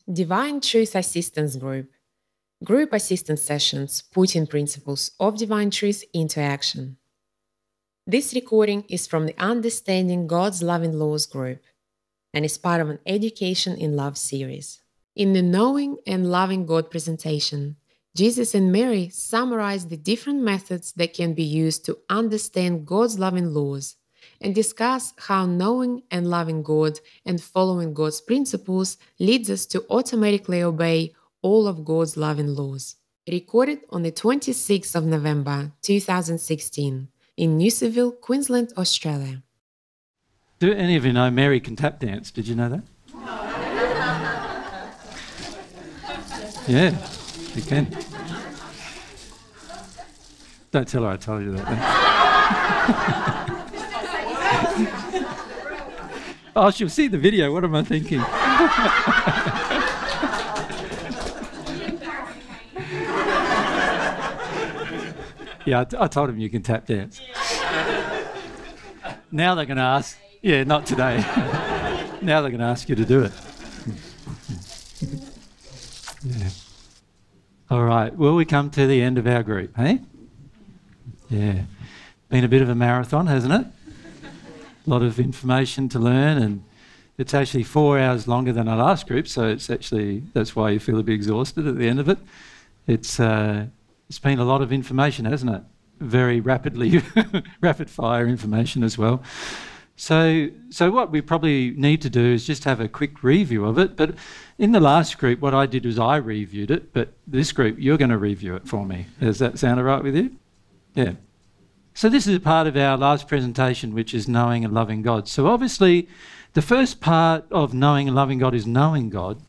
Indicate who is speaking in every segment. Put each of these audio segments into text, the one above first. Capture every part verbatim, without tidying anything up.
Speaker 1: Divine Truth Assistance Group. Group assistance sessions putting principles of divine truth into action. This recording is from the Understanding God's Loving Laws group and is part of an Education in Love series. In the Knowing and Loving God presentation, Jesus and Mary summarize the different methods that can be used to understand God's loving laws and discuss how knowing and loving God and following God's principles leads us to automatically obey all of God's loving laws. Recorded on the twenty-sixth of November two thousand sixteen in Noosaville, Queensland, Australia.
Speaker 2: Do any of you know Mary can tap dance? Did you know that? Yeah, you can. Don't tell her I told you that. Oh, she'll see the video. What am I thinking? Yeah, I, t- I told him you can tap dance. Now they're going to ask... Yeah, not today. Now they're going to ask you to do it. Yeah. All right, well, we come to the end of our group, hey? Yeah. Been a bit of a marathon, hasn't it? A lot of information to learn, and it's actually four hours longer than our last group, so it's actually, that's why you feel a bit exhausted at the end of it. It's uh, it's been a lot of information, hasn't it? Very rapidly, rapid fire information as well. So, so what we probably need to do is just have a quick review of it. But in the last group, what I did was I reviewed it, but this group, you're going to review it for me. Does that sound all right with you? Yeah. So this is a part of our last presentation, which is knowing and loving God. So obviously, the first part of knowing and loving God is knowing God.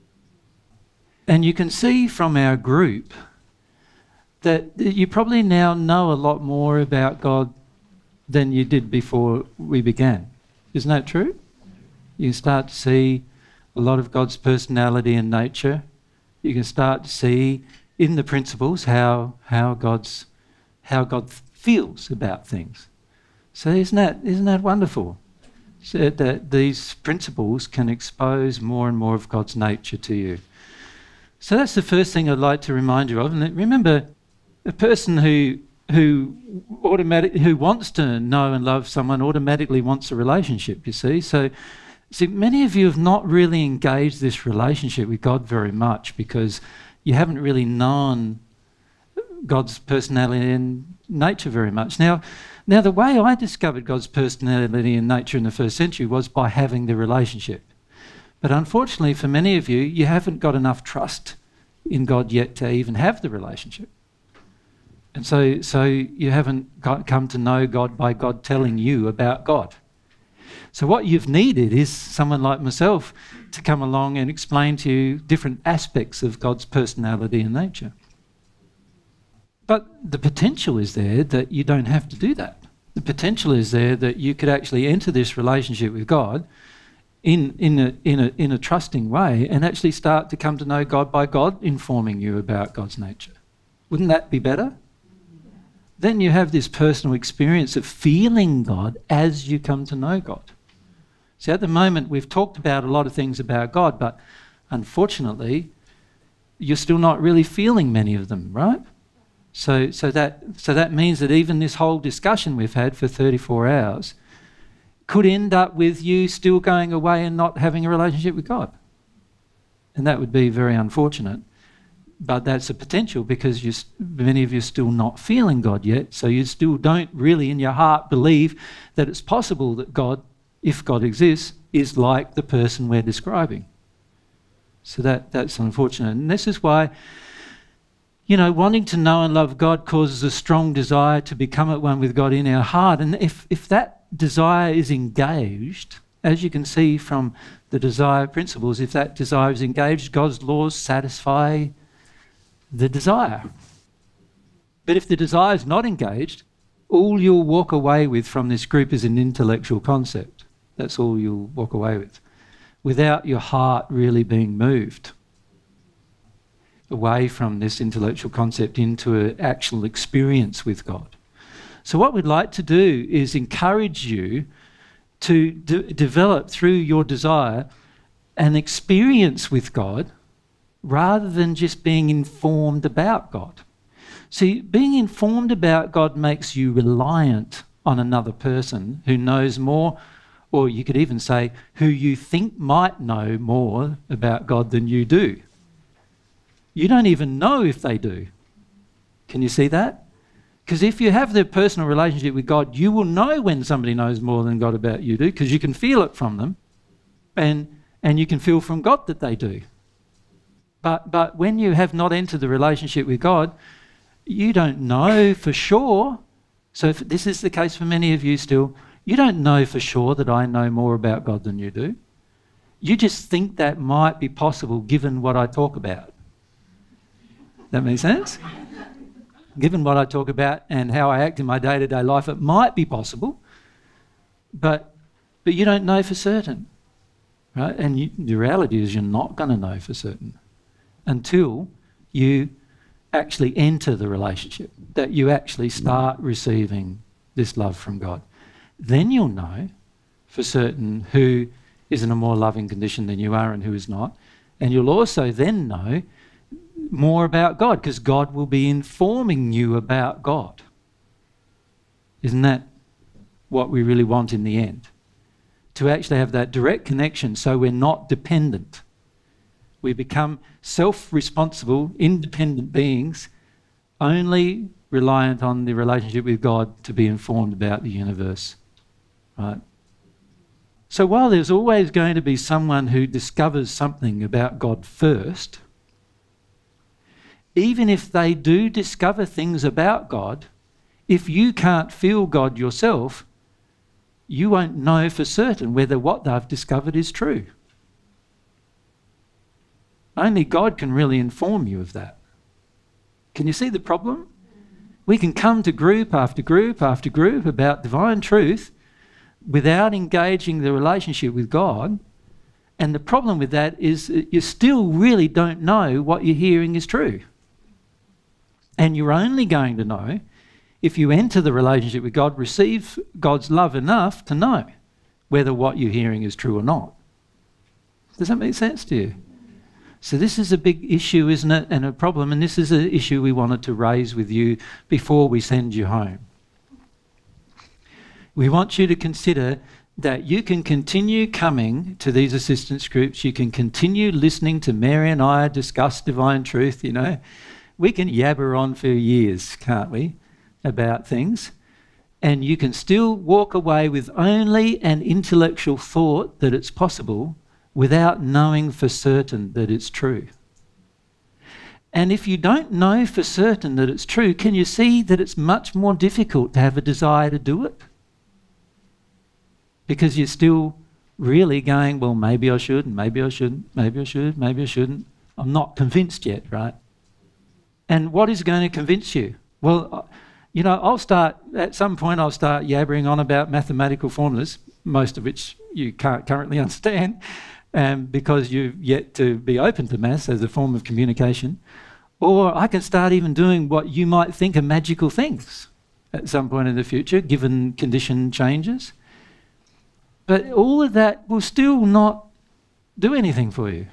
Speaker 2: And you can see from our group that you probably now know a lot more about God than you did before we began. Isn't that true? You can start to see a lot of God's personality and nature. You can start to see in the principles how how God's how God feels about things. So isn't that isn't that wonderful? So that these principles can expose more and more of God's nature to you. So that's the first thing I'd like to remind you of. And remember, a person who who automatic who wants to know and love someone automatically wants a relationship, you see. So see, many of you have not really engaged this relationship with God very much because you haven't really known God's personality and nature very much. Now, now the way I discovered God's personality and nature in the first century was by having the relationship. But unfortunately for many of you, you haven't got enough trust in God yet to even have the relationship. And so, so you haven't got, come to know God by God telling you about God. So what you've needed is someone like myself to come along and explain to you different aspects of God's personality and nature. But the potential is there that you don't have to do that. The potential is there that you could actually enter this relationship with God in, in, a, in, a, in a trusting way and actually start to come to know God by God informing you about God's nature. Wouldn't that be better? Then you have this personal experience of feeling God as you come to know God. See, at the moment we've talked about a lot of things about God, but unfortunately you're still not really feeling many of them, right? So, so that so that means that even this whole discussion we've had for thirty-four hours could end up with you still going away and not having a relationship with God. And that would be very unfortunate. But that's a potential because you, many of you are still not feeling God yet, so you still don't really in your heart believe that it's possible that God, if God exists, is like the person we're describing. So that, that's unfortunate. And this is why, you know, wanting to know and love God causes a strong desire to become at one with God in our heart. And if, if that desire is engaged, as you can see from the desire principles, if that desire is engaged, God's laws satisfy the desire. But if the desire is not engaged, all you'll walk away with from this group is an intellectual concept. That's all you'll walk away with, without your heart really being moved away from this intellectual concept into an actual experience with God. So what we'd like to do is encourage you to de- develop through your desire an experience with God rather than just being informed about God. See, being informed about God makes you reliant on another person who knows more, or you could even say who you think might know more about God than you do. You don't even know if they do. Can you see that? Because if you have the personal relationship with God, you will know when somebody knows more than God about you do, because you can feel it from them, and, and you can feel from God that they do. But, but when you have not entered the relationship with God, you don't know for sure. So if this is the case for many of you still, you don't know for sure that I know more about God than you do. You just think that might be possible given what I talk about. That makes sense? Given what I talk about and how I act in my day-to-day life, it might be possible, but but you don't know for certain, right? And you, the reality is you're not going to know for certain until you actually enter the relationship, that you actually start receiving this love from God. Then you'll know for certain who is in a more loving condition than you are and who is not. And you'll also then know more about God, because God will be informing you about God. Isn't that what we really want in the end? To actually have that direct connection so we're not dependent. We become self-responsible, independent beings, only reliant on the relationship with God to be informed about the universe. Right? So while there's always going to be someone who discovers something about God first, even if they do discover things about God, if you can't feel God yourself, you won't know for certain whether what they've discovered is true. Only God can really inform you of that. Can you see the problem? We can come to group after group after group about divine truth without engaging the relationship with God, and the problem with that is that you still really don't know what you're hearing is true. And you're only going to know if you enter the relationship with God, receive God's love enough to know whether what you're hearing is true or not. Does that make sense to you? So this is a big issue, isn't it, and a problem, and this is an issue we wanted to raise with you before we send you home. We want you to consider that you can continue coming to these assistance groups, you can continue listening to Mary and I discuss divine truth, you know. We can yabber on for years, can't we, about things, and you can still walk away with only an intellectual thought that it's possible without knowing for certain that it's true. And if you don't know for certain that it's true, can you see that it's much more difficult to have a desire to do it? Because you're still really going, well, maybe I should, and maybe I shouldn't, maybe I should, maybe I shouldn't. I'm not convinced yet, right? And what is going to convince you? Well, you know, I'll start, at some point I'll start yabbering on about mathematical formulas, most of which you can't currently understand, um, because you've yet to be open to maths as a form of communication. Or I can start even doing what you might think are magical things at some point in the future, given condition changes. But all of that will still not do anything for you.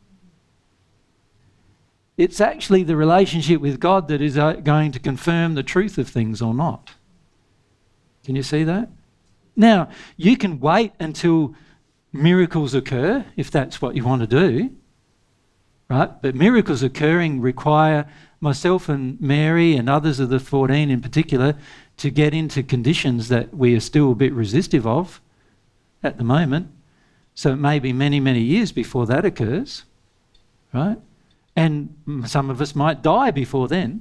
Speaker 2: It's actually the relationship with God that is going to confirm the truth of things or not. Can you see that? Now, you can wait until miracles occur, if that's what you want to do, right? But miracles occurring require myself and Mary and others of the fourteen in particular to get into conditions that we are still a bit resistive of at the moment. So it may be many, many years before that occurs, right? And some of us might die before then.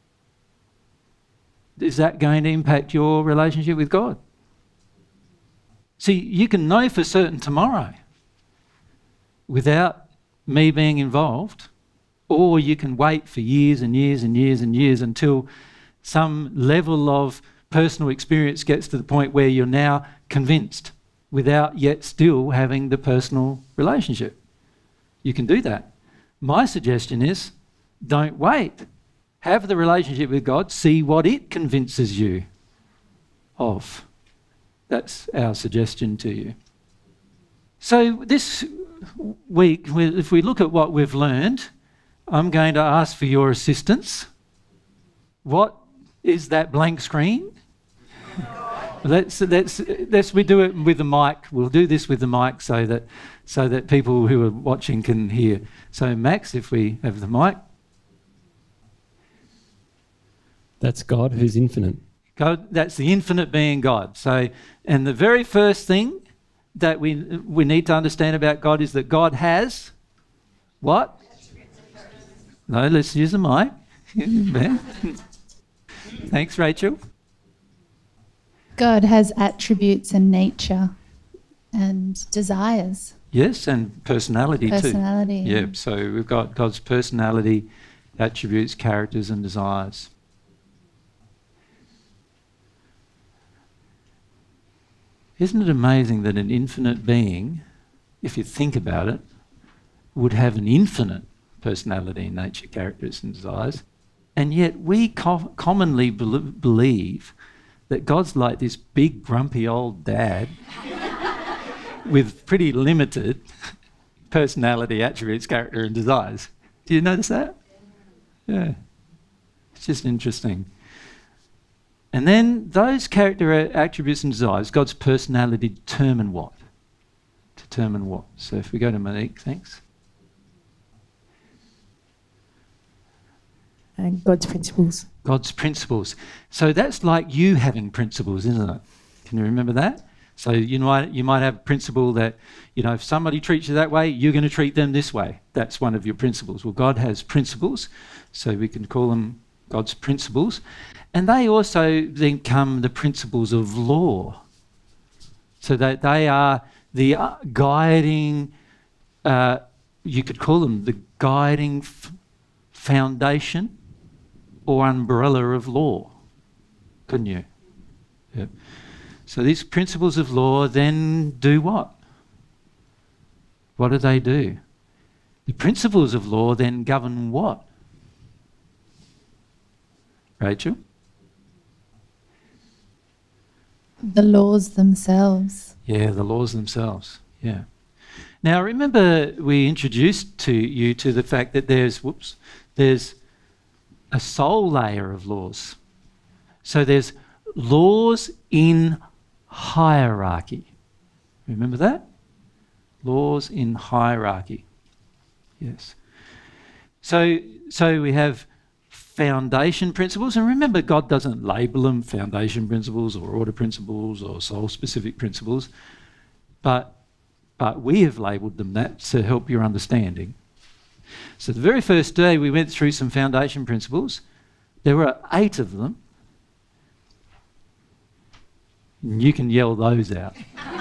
Speaker 2: Is that going to impact your relationship with God? See, you can know for certain tomorrow without me being involved, or you can wait for years and years and years and years until some level of personal experience gets to the point where you're now convinced without yet still having the personal relationship. You can do that. My suggestion is, don't wait. Have the relationship with God, see what it convinces you of. That's our suggestion to you. So this week, if we look at what we've learned, I'm going to ask for your assistance. What is that blank screen? Let's, let's, let's, we do it with the mic. We'll do this with the mic so that, so that people who are watching can hear. So Max, if we have the mic.
Speaker 3: That's God who's infinite.
Speaker 2: God, that's the infinite being God. So, and the very first thing that we we need to understand about God is that God has what? No, let's use the mic. Thanks, Rachel.
Speaker 4: God has attributes and nature and desires.
Speaker 2: Yes, and personality,
Speaker 4: personality
Speaker 2: too. Yeah, so we've got God's personality, attributes, characters and desires. Isn't it amazing that an infinite being, if you think about it, would have an infinite personality, nature, characters and desires, and yet we co- commonly be- believe that God's like this big grumpy old dad with pretty limited personality, attributes, character and desires. Do you notice that? Yeah. It's just interesting. And then those character attributes and desires, God's personality, determine what? Determine what? So if we go to Monique, thanks.
Speaker 5: And God's principles.
Speaker 2: God's principles. So that's like you having principles, isn't it? Can you remember that? So you might you might have a principle that, you know, if somebody treats you that way, you're going to treat them this way. That's one of your principles. Well, God has principles, so we can call them God's principles. And they also then come the principles of law. So that they are the uh, guiding, uh, you could call them the guiding f- foundation or umbrella of law, couldn't you? Yep. So these principles of law then do what? What do they do? The principles of law then govern what? Rachel?
Speaker 4: The laws themselves.
Speaker 2: Yeah, the laws themselves. Yeah. Now remember we introduced to you to the fact that there's whoops, there's a soul layer of laws. So there's laws in hierarchy. Remember that? Laws in hierarchy. Yes. So so we have foundation principles, and remember God doesn't label them foundation principles or order principles or soul-specific principles, but but we have labelled them that to help your understanding. So the very first day we went through some foundation principles. There were eight of them. And you can yell those out.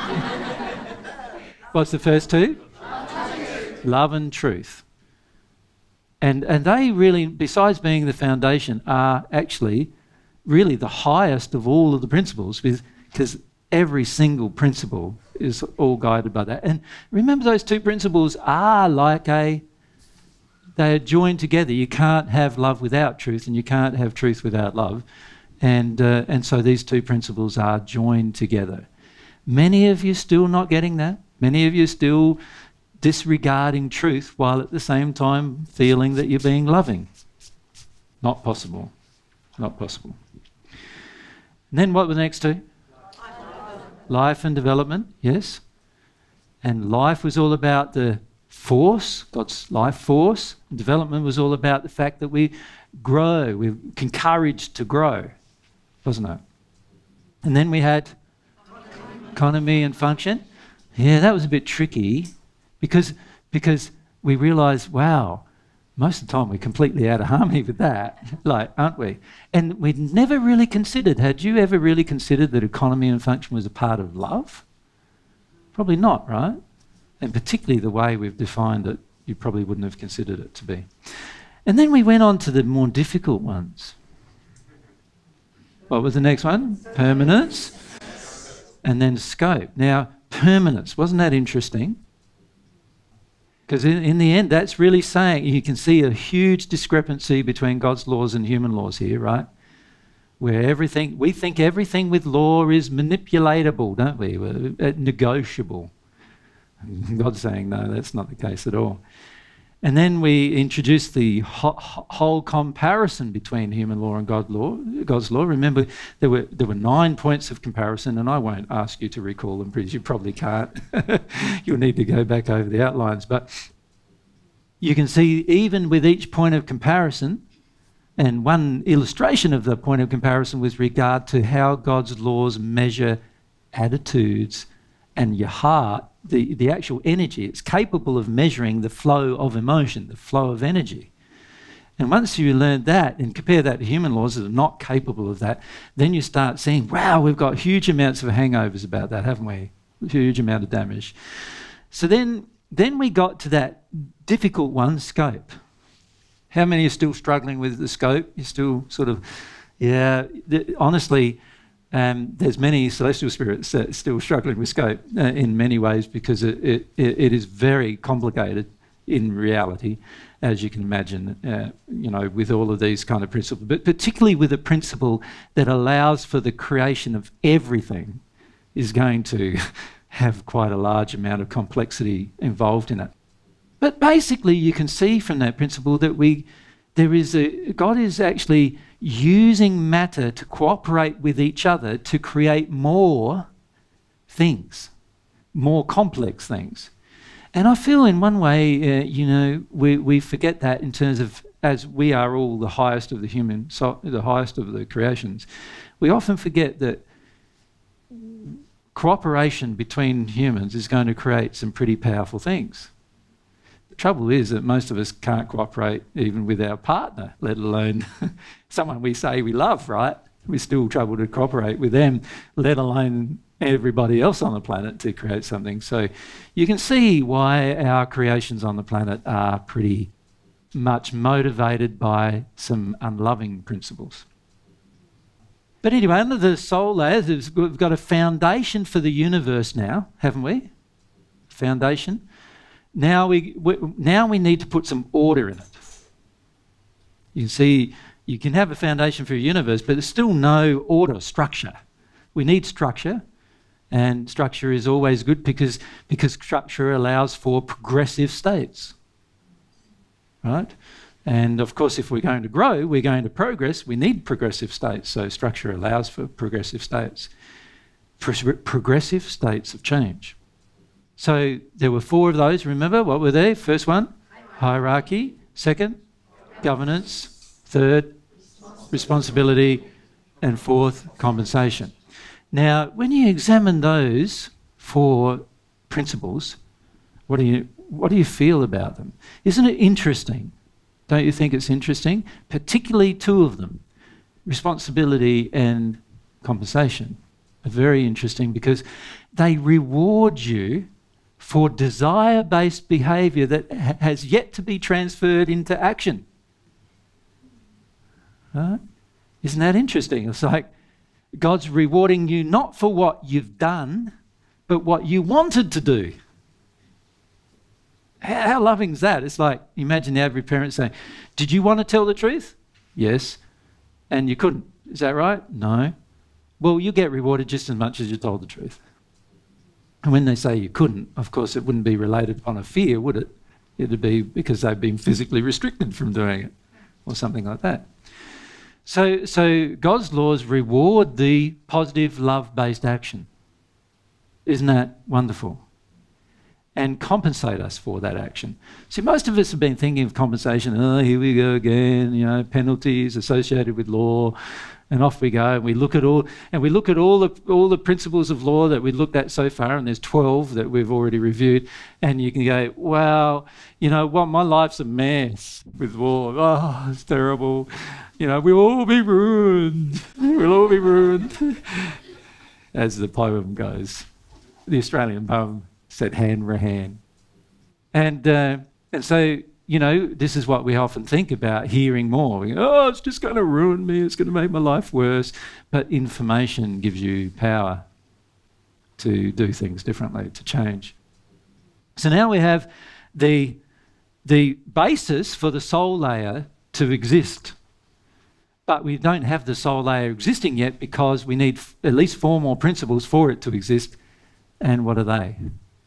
Speaker 2: What's the first two? Love and truth. Love and truth. And, and they really, besides being the foundation, are actually really the highest of all of the principles, because every single principle is all guided by that. And remember, those two principles are like a, they are joined together. You can't have love without truth, and you can't have truth without love. And, uh, and so these two principles are joined together. Many of you still not getting that. Many of you still disregarding truth while at the same time feeling that you're being loving. Not possible. Not possible. And then what were the next two? Life. Life and development, yes. And life was all about the force, God's life force. Development was all about the fact that we grow, we're encouraged to grow, wasn't it? And then we had economy and function. Yeah, that was a bit tricky. Because, because we realise, wow, most of the time we're completely out of harmony with that, like, aren't we? And we'd never really considered, had you ever really considered that economy and function was a part of love? Probably not, right? And particularly the way we've defined it, you probably wouldn't have considered it to be. And then we went on to the more difficult ones. What was the next one? Permanence. And then scope. Now, permanence, wasn't that interesting? Because in, in the end, that's really saying, you can see a huge discrepancy between God's laws and human laws here, right? Where everything, we think everything with law is manipulatable, don't we? We're, uh, negotiable. God's saying, no, that's not the case at all. And then we introduce the ho- whole comparison between human law and God law, God's law. Remember, there were there were nine points of comparison, and I won't ask you to recall them because you probably can't. You'll need to go back over the outlines. But you can see even with each point of comparison, and one illustration of the point of comparison with regard to how God's laws measure attitudes and your heart, the, the actual energy. It's capable of measuring the flow of emotion, the flow of energy. And once you learn that and compare that to human laws that are not capable of that, then you start seeing, wow, we've got huge amounts of hangovers about that, haven't we? Huge amount of damage. So then, then we got to that difficult one, scope. How many are still struggling with the scope? You're still sort of, yeah, th- honestly, Um, there's many celestial spirits that are still struggling with scope uh, in many ways because it, it, it is very complicated in reality, as you can imagine, uh, you know, with all of these kind of principles, but particularly with a principle that allows for the creation of everything is going to have quite a large amount of complexity involved in it. But basically you can see from that principle that we, there is a, God is actually using matter to cooperate with each other to create more things, more complex things. And I feel in one way, uh, you know, we, we forget that in terms of, as we are all the highest of the human, so the highest of the creations, we often forget that cooperation between humans is going to create some pretty powerful things. The trouble is that most of us can't cooperate even with our partner, let alone someone we say we love, right? We still trouble to cooperate with them, let alone everybody else on the planet to create something. So you can see why our creations on the planet are pretty much motivated by some unloving principles. But anyway, under the soul layers, we've got a foundation for the universe now, haven't we? Foundation. Now we, we now we need to put some order in it. You can see you can have a foundation for a universe, but there's still no order, structure. We need structure, and structure is always good because, because structure allows for progressive states, right? And of course, if we're going to grow, we're going to progress, we need progressive states, so structure allows for progressive states. Pro- progressive states of change. So there were four of those, remember? What were they? First one, hierarchy. Second, governance. Third, responsibility. And fourth, compensation. Now, when you examine those four principles, what do you, what do you feel about them? Isn't it interesting? Don't you think it's interesting? Particularly two of them, responsibility and compensation, are very interesting because they reward you for desire-based behaviour that ha- has yet to be transferred into action. Right? Isn't that interesting? It's like God's rewarding you not for what you've done, but what you wanted to do. How, how loving is that? It's like, imagine the average parent saying, did you want to tell the truth? Yes. And you couldn't. Is that right? No. Well, you get rewarded just as much as you told the truth. And when they say you couldn't, of course, it wouldn't be related upon a fear, would it? It'd be because they've been physically restricted from doing it or something like that. So, so God's laws reward the positive love-based action. Isn't that wonderful? And compensate us for that action. See, most of us have been thinking of compensation, oh, here we go again, you know, penalties associated with law, and off we go. And we look at all, and we look at all the all the principles of law that we've looked at so far, and there's twelve that we've already reviewed. And you can go, wow, you know what? My life's a mess with law. Oh, it's terrible. You know, we'll all be ruined. We'll all be ruined. As the poem goes, the Australian poem said, "Hand for hand." And uh, and so. You know, this is what we often think about hearing more. We go, oh, it's just going to ruin me. It's going to make my life worse. But information gives you power to do things differently, to change. So now we have the, the basis for the soul layer to exist. But we don't have the soul layer existing yet because we need f- at least four more principles for it to exist. And what are they?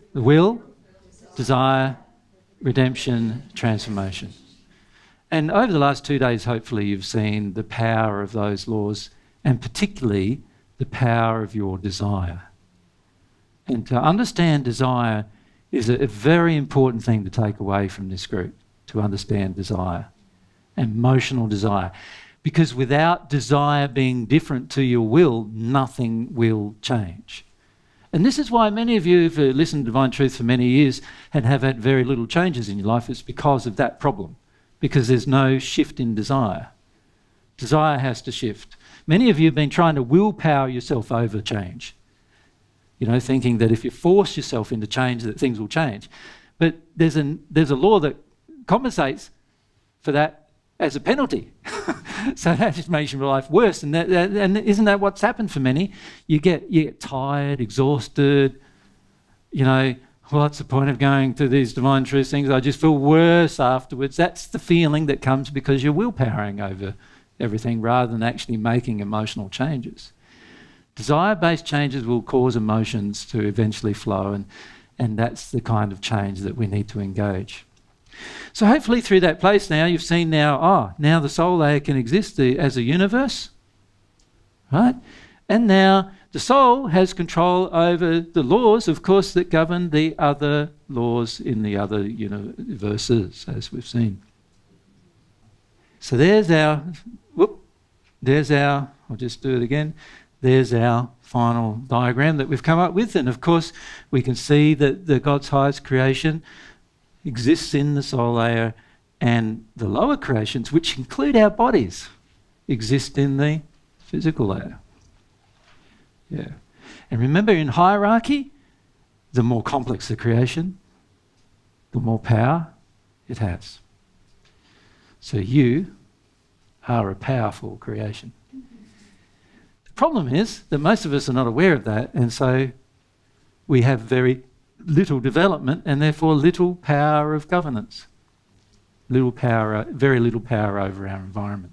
Speaker 2: The will, desire, redemption, transformation. And over the last two days, hopefully, you've seen the power of those laws, and particularly the power of your desire. And to understand desire is a, a very important thing to take away from this group, to understand desire, emotional desire. Because without desire being different to your will, nothing will change. And this is why many of you who've listened to Divine Truth for many years and have had very little changes in your life. It's because of that problem, because there's no shift in desire. Desire has to shift. Many of you have been trying to willpower yourself over change, you know, thinking that if you force yourself into change that things will change. But there's, an, there's a law that compensates for that as a penalty. So that just makes your life worse. And, that, that, and isn't that what's happened for many? You get, you get tired, exhausted, you know, what's the point of going to these Divine Truth things? I just feel worse afterwards. That's the feeling that comes because you're willpowering over everything rather than actually making emotional changes. Desire-based changes will cause emotions to eventually flow, and, and that's the kind of change that we need to engage. So hopefully through that place now, you've seen now, oh, now the soul layer can exist the, as a universe, right? And now the soul has control over the laws, of course, that govern the other laws in the other universes, as we've seen. So there's our, whoop, there's our, I'll just do it again, there's our final diagram that we've come up with. And of course, we can see that the God's highest creation exists in the soul layer, and the lower creations, which include our bodies, exist in the physical layer. Yeah. And remember, in hierarchy, the more complex the creation, the more power it has. So you are a powerful creation. The problem is that most of us are not aware of that, and so we have very little development and therefore little power of governance. Little power, very little power over our environment.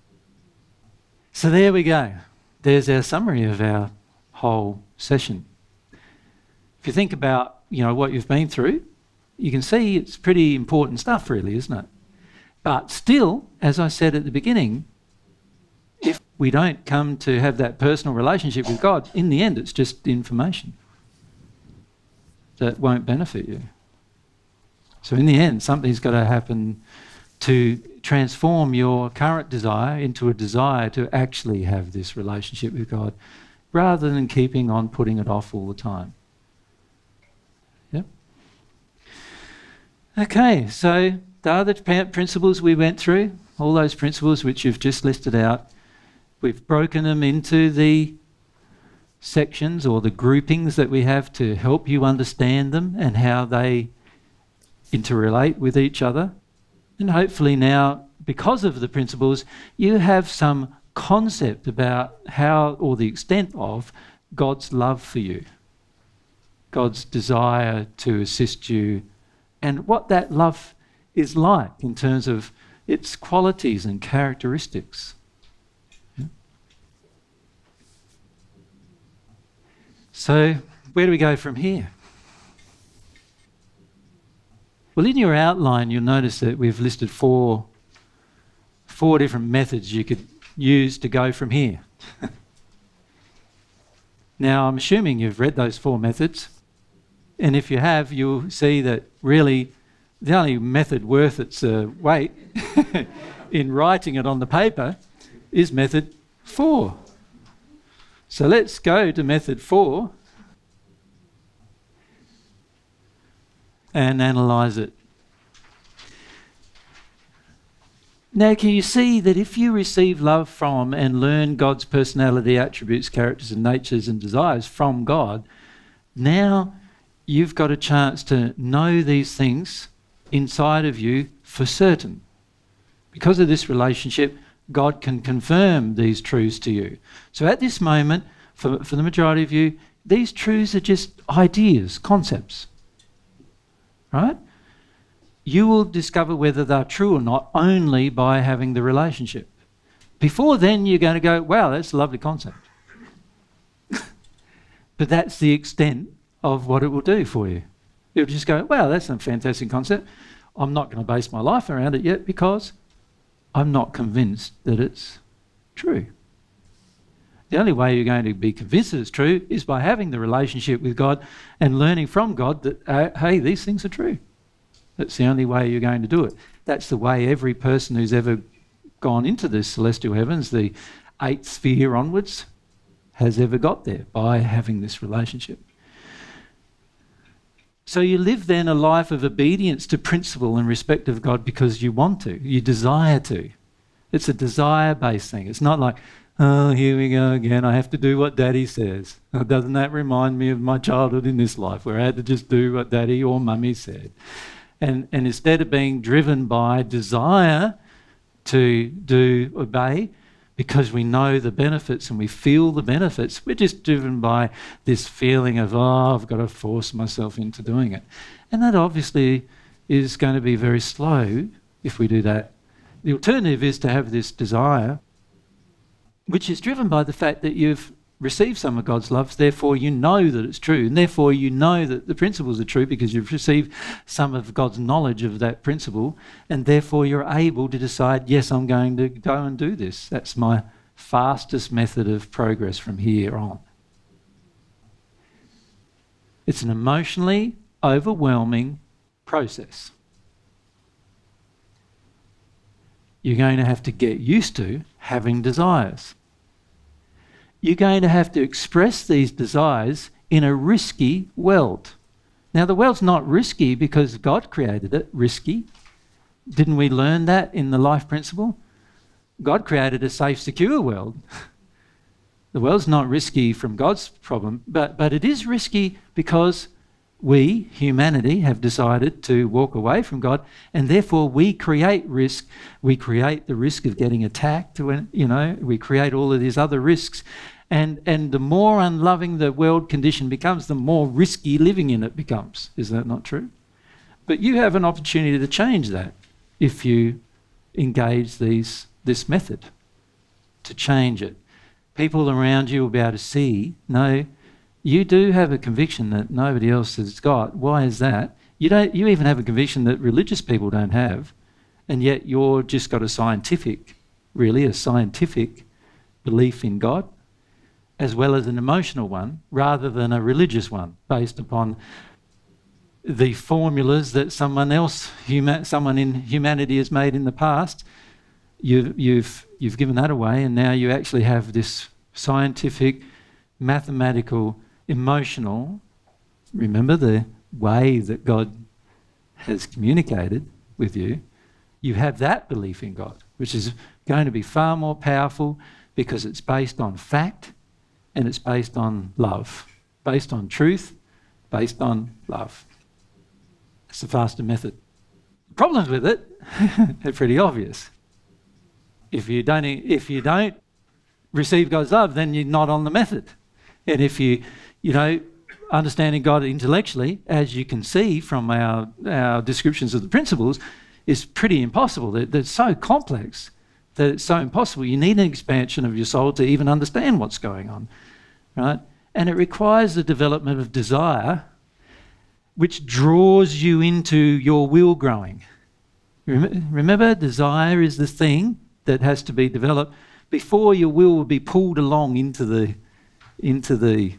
Speaker 2: So there we go. There's our summary of our whole session. If you think about, you know, what you've been through, you can see it's pretty important stuff really, isn't it? But still, as I said at the beginning, if we don't come to have that personal relationship with God, in the end it's just information that won't benefit you. So in the end, something's got to happen to transform your current desire into a desire to actually have this relationship with God, rather than keeping on putting it off all the time. Yep. Okay, so the other principles we went through, all those principles which you've just listed out, we've broken them into the sections or the groupings that we have to help you understand them and how they interrelate with each other. And hopefully now, because of the principles, you have some concept about how, or the extent of, God's love for you, God's desire to assist you, and what that love is like in terms of its qualities and characteristics. So, where do we go from here? Well, in your outline, you'll notice that we've listed four, four different methods you could use to go from here. Now, I'm assuming you've read those four methods, and if you have, you'll see that really the only method worth its uh, weight in writing it on the paper is method four. So let's go to method four and analyse it. Now, can you see that if you receive love from and learn God's personality, attributes, characters and natures and desires from God, now you've got a chance to know these things inside of you for certain. Because of this relationship, God can confirm these truths to you. So at this moment, for, for the majority of you, these truths are just ideas, concepts, right? You will discover whether they're true or not only by having the relationship. Before then, you're going to go, wow, that's a lovely concept. But that's the extent of what it will do for you. You'll just go, wow, that's a fantastic concept. I'm not going to base my life around it yet because I'm not convinced that it's true. The only way you're going to be convinced that it's true is by having the relationship with God and learning from God that, uh, hey, these things are true. That's the only way you're going to do it. That's the way every person who's ever gone into the celestial heavens, the eighth sphere onwards, has ever got there, by having this relationship. So you live then a life of obedience to principle and respect of God because you want to, you desire to. It's a desire-based thing. It's not like, oh, here we go again, I have to do what Daddy says. Oh, doesn't that remind me of my childhood in this life where I had to just do what Daddy or Mummy said? And, and instead of being driven by desire to do, obey, because we know the benefits and we feel the benefits, we're just driven by this feeling of, oh, I've got to force myself into doing it. And that obviously is going to be very slow if we do that. The alternative is to have this desire, which is driven by the fact that you've received some of God's love, therefore you know that it's true, and therefore you know that the principles are true because you've received some of God's knowledge of that principle, and therefore you're able to decide, yes, I'm going to go and do this. That's my fastest method of progress from here on. It's an emotionally overwhelming process. You're going to have to get used to having desires. You're going to have to express these desires in a risky world. Now, the world's not risky because God created it risky. Didn't we learn that in the life principle? God created a safe, secure world. The world's not risky from God's problem, but, but it is risky because we, humanity, have decided to walk away from God, and therefore we create risk. We create the risk of getting attacked, you know, we create all of these other risks. And, and the more unloving the world condition becomes, the more risky living in it becomes. Is that not true? But you have an opportunity to change that if you engage these, this method, to change it. People around you will be able to see, no, you do have a conviction that nobody else has got. Why is that? You don't. You even have a conviction that religious people don't have, and yet you're just got a scientific, really a scientific belief in God, as well as an emotional one, rather than a religious one, based upon the formulas that someone else, huma someone in humanity has made in the past. You've, you've, you've given that away, and now you actually have this scientific, mathematical, emotional, remember the way that God has communicated with you, you have that belief in God, which is going to be far more powerful because it's based on fact and it's based on love, based on truth, based on love. It's the faster method. The problems with it are pretty obvious. If you don't, if you don't receive God's love, then you're not on the method. And if you, you know, understanding God intellectually, as you can see from our, our descriptions of the principles, is pretty impossible. They're, they're so complex that it's so impossible. You need an expansion of your soul to even understand what's going on, right? And it requires the development of desire, which draws you into your will growing. Remember, desire is the thing that has to be developed before your will will be pulled along into the into the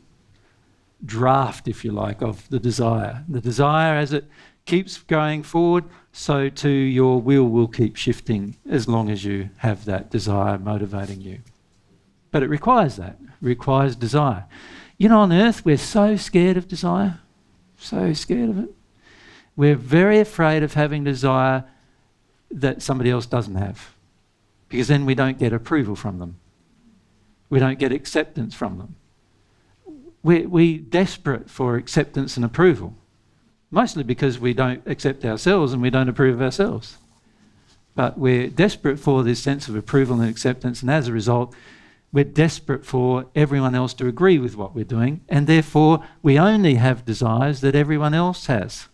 Speaker 2: draft, if you like, of the desire. The desire, as it keeps going forward, so too your will will keep shifting as long as you have that desire motivating you. But it requires that. It requires desire. You know, on earth, we're so scared of desire. So scared of it. We're very afraid of having desire that somebody else doesn't have, because then we don't get approval from them. We don't get acceptance from them. We're, we're desperate for acceptance and approval, mostly because we don't accept ourselves and we don't approve of ourselves. But we're desperate for this sense of approval and acceptance, and as a result, we're desperate for everyone else to agree with what we're doing, and therefore we only have desires that everyone else has.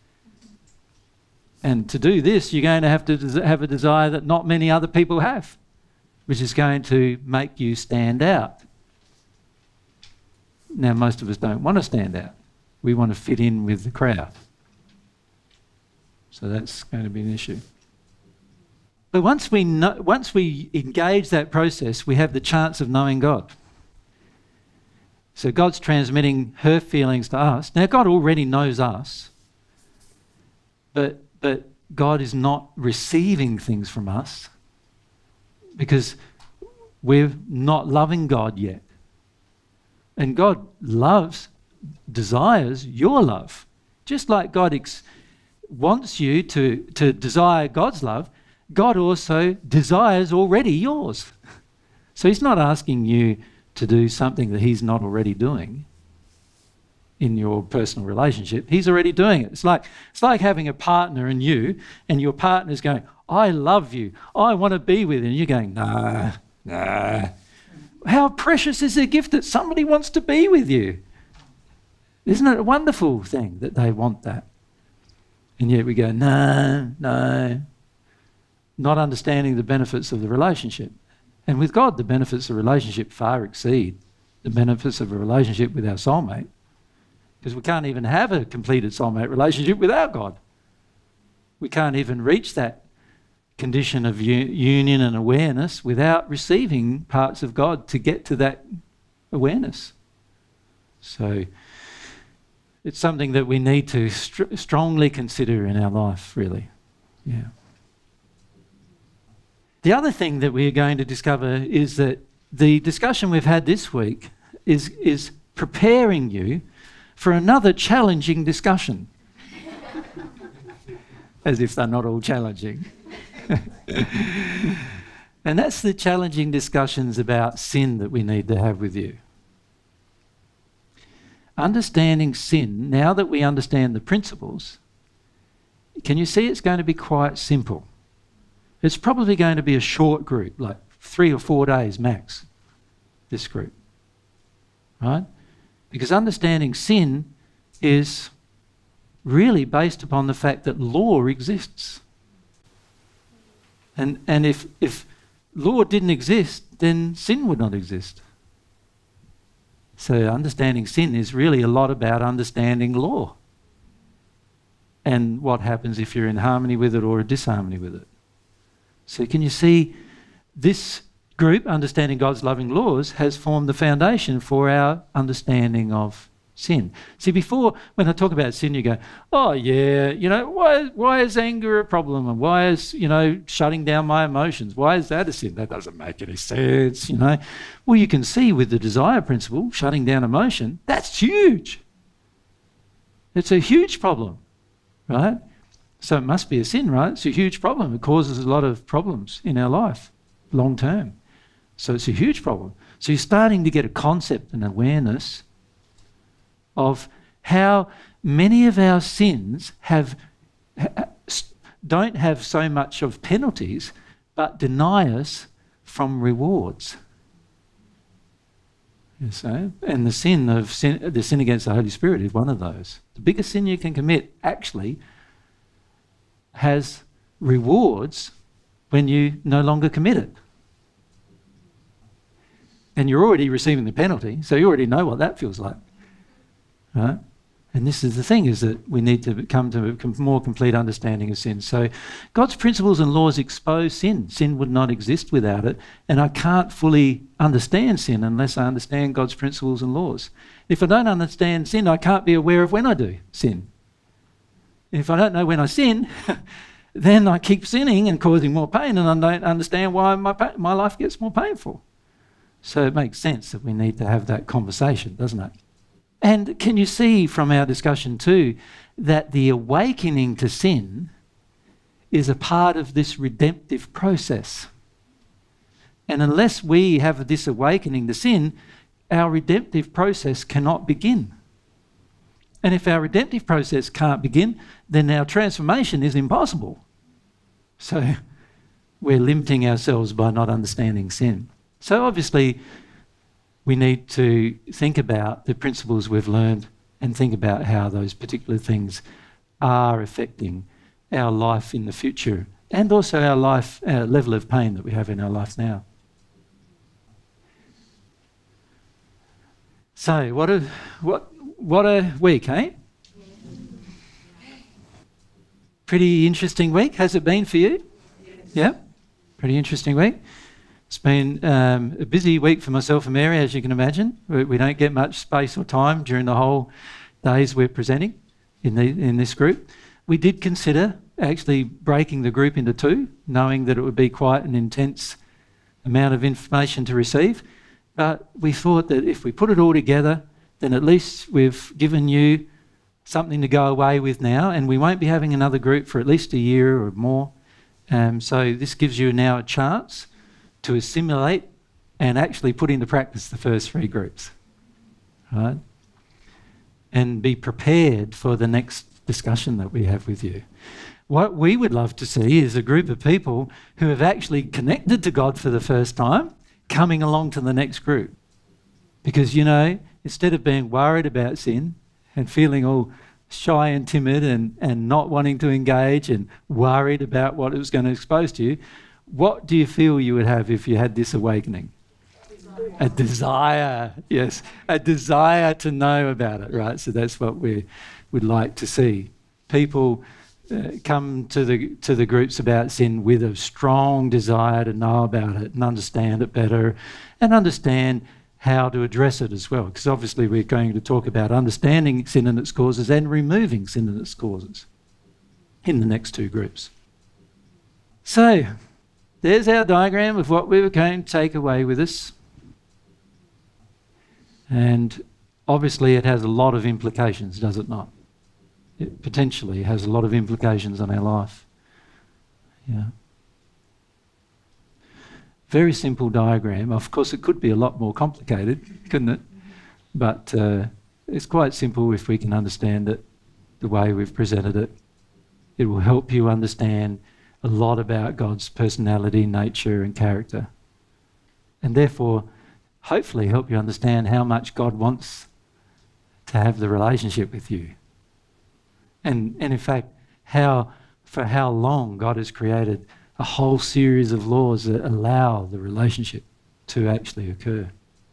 Speaker 2: And to do this, you're going to have to have a desire that not many other people have, which is going to make you stand out. Now, most of us don't want to stand out. We want to fit in with the crowd. So that's going to be an issue. But once we know, once we engage that process, we have the chance of knowing God. So God's transmitting her feelings to us. Now, God already knows us, but but God is not receiving things from us because we're not loving God yet. And God loves, desires your love. Just like God ex- wants you to, to desire God's love, God also desires already yours. So he's not asking you to do something that he's not already doing in your personal relationship. He's already doing it. It's like, it's like having a partner and you, and your partner's going, I love you, I want to be with you. And you're going, nah, nah. How precious is a gift that somebody wants to be with you? Isn't it a wonderful thing that they want that? And yet we go, no, no. Not understanding the benefits of the relationship. And with God, the benefits of the relationship far exceed the benefits of a relationship with our soulmate. Because we can't even have a completed soulmate relationship without God. We can't even reach that condition of u- union and awareness without receiving parts of God to get to that awareness. So it's something that we need to str- strongly consider in our life, really. Yeah. The other thing that we are going to discover is that the discussion we've had this week is, is preparing you for another challenging discussion. As if they're not all challenging. And that's the challenging discussions about sin that we need to have with you. Understanding sin, now that we understand the principles, can you see it's going to be quite simple? It's probably going to be a short group, like three or four days max, this group, right? Because understanding sin is really based upon the fact that law exists. And, and if, if law didn't exist, then sin would not exist. So understanding sin is really a lot about understanding law and what happens if you're in harmony with it or in disharmony with it. So can you see this group, Understanding God's Loving Laws, has formed the foundation for our understanding of sin. See, before, when I talk about sin, you go, oh yeah, you know, why, why is anger a problem? And why is, you know, shutting down my emotions? Why is that a sin? That doesn't make any sense, you know. Well, you can see with the desire principle, shutting down emotion, that's huge. It's a huge problem, right? So it must be a sin, right? It's a huge problem. It causes a lot of problems in our life, long term. So it's a huge problem. So you're starting to get a concept and awareness of how many of our sins have don't have so much of penalties, but deny us from rewards. You see? And the sin of sin, the sin against the Holy Spirit is one of those. The biggest sin you can commit actually has rewards when you no longer commit it. And you're already receiving the penalty, so you already know what that feels like. Right? And this is the thing, is that we need to come to a more complete understanding of sin. So God's principles and laws expose sin. Sin would not exist without it. And I can't fully understand sin unless I understand God's principles and laws. If I don't understand sin, I can't be aware of when I do sin. If I don't know when I sin, then I keep sinning and causing more pain, and I don't understand why my, pa- my life gets more painful. So it makes sense that we need to have that conversation, doesn't it? And can you see from our discussion too that the awakening to sin is a part of this redemptive process? And unless we have this awakening to sin, our redemptive process cannot begin. And if our redemptive process can't begin, then our transformation is impossible. So we're limiting ourselves by not understanding sin. So obviously we need to think about the principles we've learned and think about how those particular things are affecting our life in the future and also our life, our level of pain that we have in our life now. So what, are, what, what a week, eh? Pretty interesting week, has it been for you? Yeah, pretty interesting week. It's been um, a busy week for myself and Mary, as you can imagine. We, we don't get much space or time during the whole days we're presenting in, the, in this group. We did consider actually breaking the group into two, knowing that it would be quite an intense amount of information to receive. But we thought that if we put it all together, then at least we've given you something to go away with now, and we won't be having another group for at least a year or more. Um, so this gives you now a chance to assimilate and actually put into practice the first three groups, right? And be prepared for the next discussion that we have with you. What we would love to see is a group of people who have actually connected to God for the first time coming along to the next group. Because, you know, instead of being worried about sin and feeling all shy and timid and, and not wanting to engage and worried about what it was going to expose to you, what do you feel you would have if you had this awakening? Desire. A desire, yes, a desire to know about it, right? So that's what we would like to see. People uh, come to the to the groups about sin with a strong desire to know about it and understand it better and understand how to address it as well, because obviously we're going to talk about understanding sin and its causes and removing sin and its causes in the next two groups. So there's our diagram of what we were going to take away with us. And obviously it has a lot of implications, does it not? It potentially has a lot of implications on our life. Yeah. Very simple diagram. Of course, it could be a lot more complicated, couldn't it? But uh, it's quite simple if we can understand it the way we've presented it. It will help you understand a lot about God's personality, nature and character. And therefore, hopefully help you understand how much God wants to have the relationship with you. And, and in fact, how for how long God has created a whole series of laws that allow the relationship to actually occur.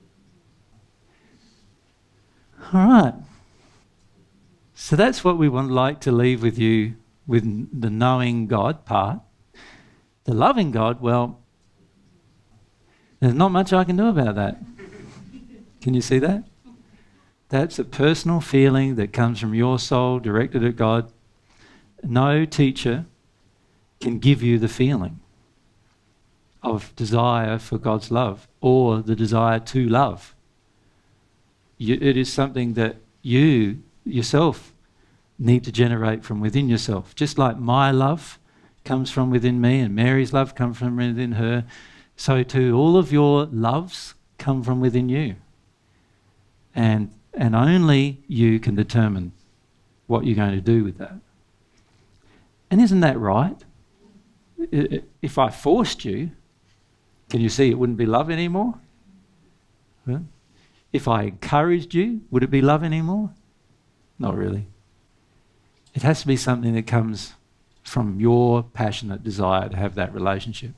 Speaker 2: All right. So that's what we would like to leave with you with the knowing God part. The loving God, well, there's not much I can do about that. Can you see that? That's a personal feeling that comes from your soul directed at God. No teacher can give you the feeling of desire for God's love or the desire to love. You, it is something that you yourself need to generate from within yourself. Just like my love comes from within me and Mary's love comes from within her, so too all of your loves come from within you. And, and only you can determine what you're going to do with that. And isn't that right? If I forced you, can you see it wouldn't be love anymore? Well, if I encouraged you, would it be love anymore? Not really. It has to be something that comes from your passionate desire to have that relationship.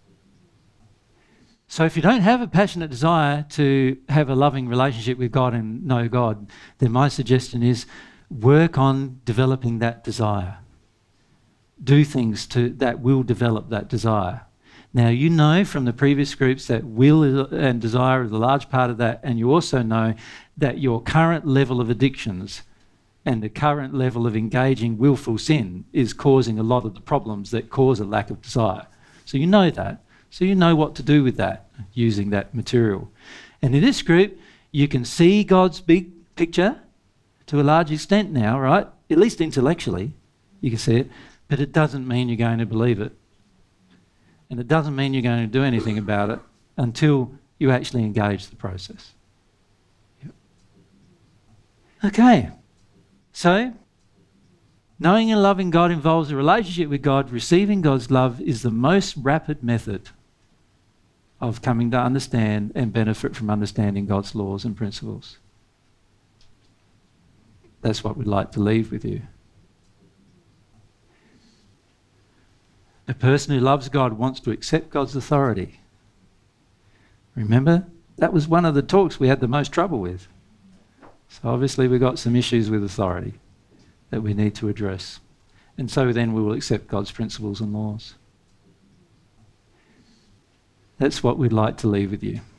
Speaker 2: So if you don't have a passionate desire to have a loving relationship with God and know God, then my suggestion is work on developing that desire. Do things to, that will develop that desire. Now, you know from the previous groups that will and desire is a large part of that, and you also know that your current level of addictions and the current level of engaging willful sin is causing a lot of the problems that cause a lack of desire. So you know that. So you know what to do with that, using that material. And in this group, you can see God's big picture to a large extent now, right? At least intellectually, you can see it. But it doesn't mean you're going to believe it. And it doesn't mean you're going to do anything about it until you actually engage the process. Yep. Okay. So, knowing and loving God involves a relationship with God. Receiving God's love is the most rapid method of coming to understand and benefit from understanding God's laws and principles. That's what we'd like to leave with you. A person who loves God wants to accept God's authority. Remember, that was one of the talks we had the most trouble with. So obviously we've got some issues with authority that we need to address. And so then we will accept God's principles and laws. That's what we'd like to leave with you.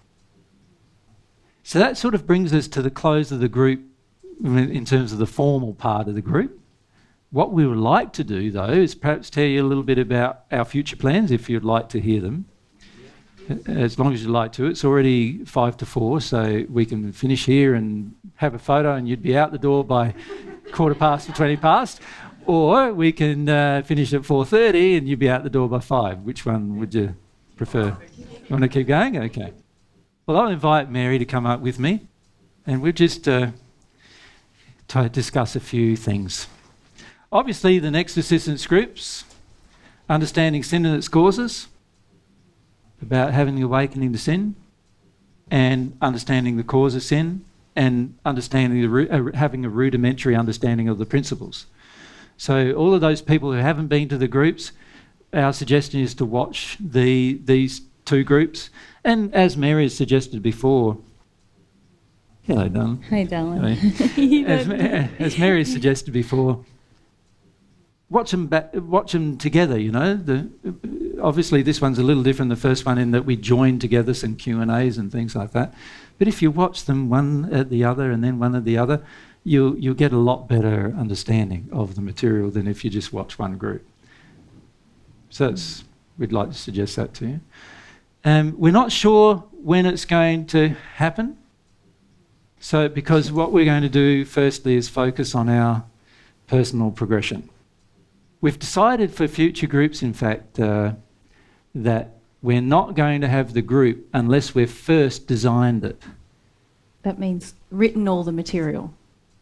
Speaker 2: So that sort of brings us to the close of the group in terms of the formal part of the group. What we would like to do, though, is perhaps tell you a little bit about our future plans, if you'd like to hear them. As long as you'd like to. It's already five to four, so we can finish here and have a photo and you'd be out the door by quarter past or twenty past. Or we can uh, finish at four thirty and you'd be out the door by five. Which one would you prefer? You want to keep going? Okay. Well, I'll invite Mary to come up with me and we'll just uh, try to discuss a few things. Obviously, the next assistance groups, understanding sin and its causes, about having the awakening to sin, and understanding the cause of sin, and understanding the uh, having a rudimentary understanding of the principles. So all of those people who haven't been to the groups, our suggestion is to watch the these two groups. And as Mary has suggested before, hello, darling.
Speaker 5: Hi, darling.
Speaker 2: as, as Mary has suggested before, watch them back, watch them together. You know, the, obviously this one's a little different than the first one in that we join together some Q and A's and things like that. But if you watch them one at the other and then one at the other, you'll you'll get a lot better understanding of the material than if you just watch one group. So that's, we'd like to suggest that to you. Um, we're not sure when it's going to happen. So because what we're going to do firstly is focus on our personal progression. We've decided for future groups, in fact, uh, that we're not going to have the group unless we've first designed it.
Speaker 5: That means written all the material.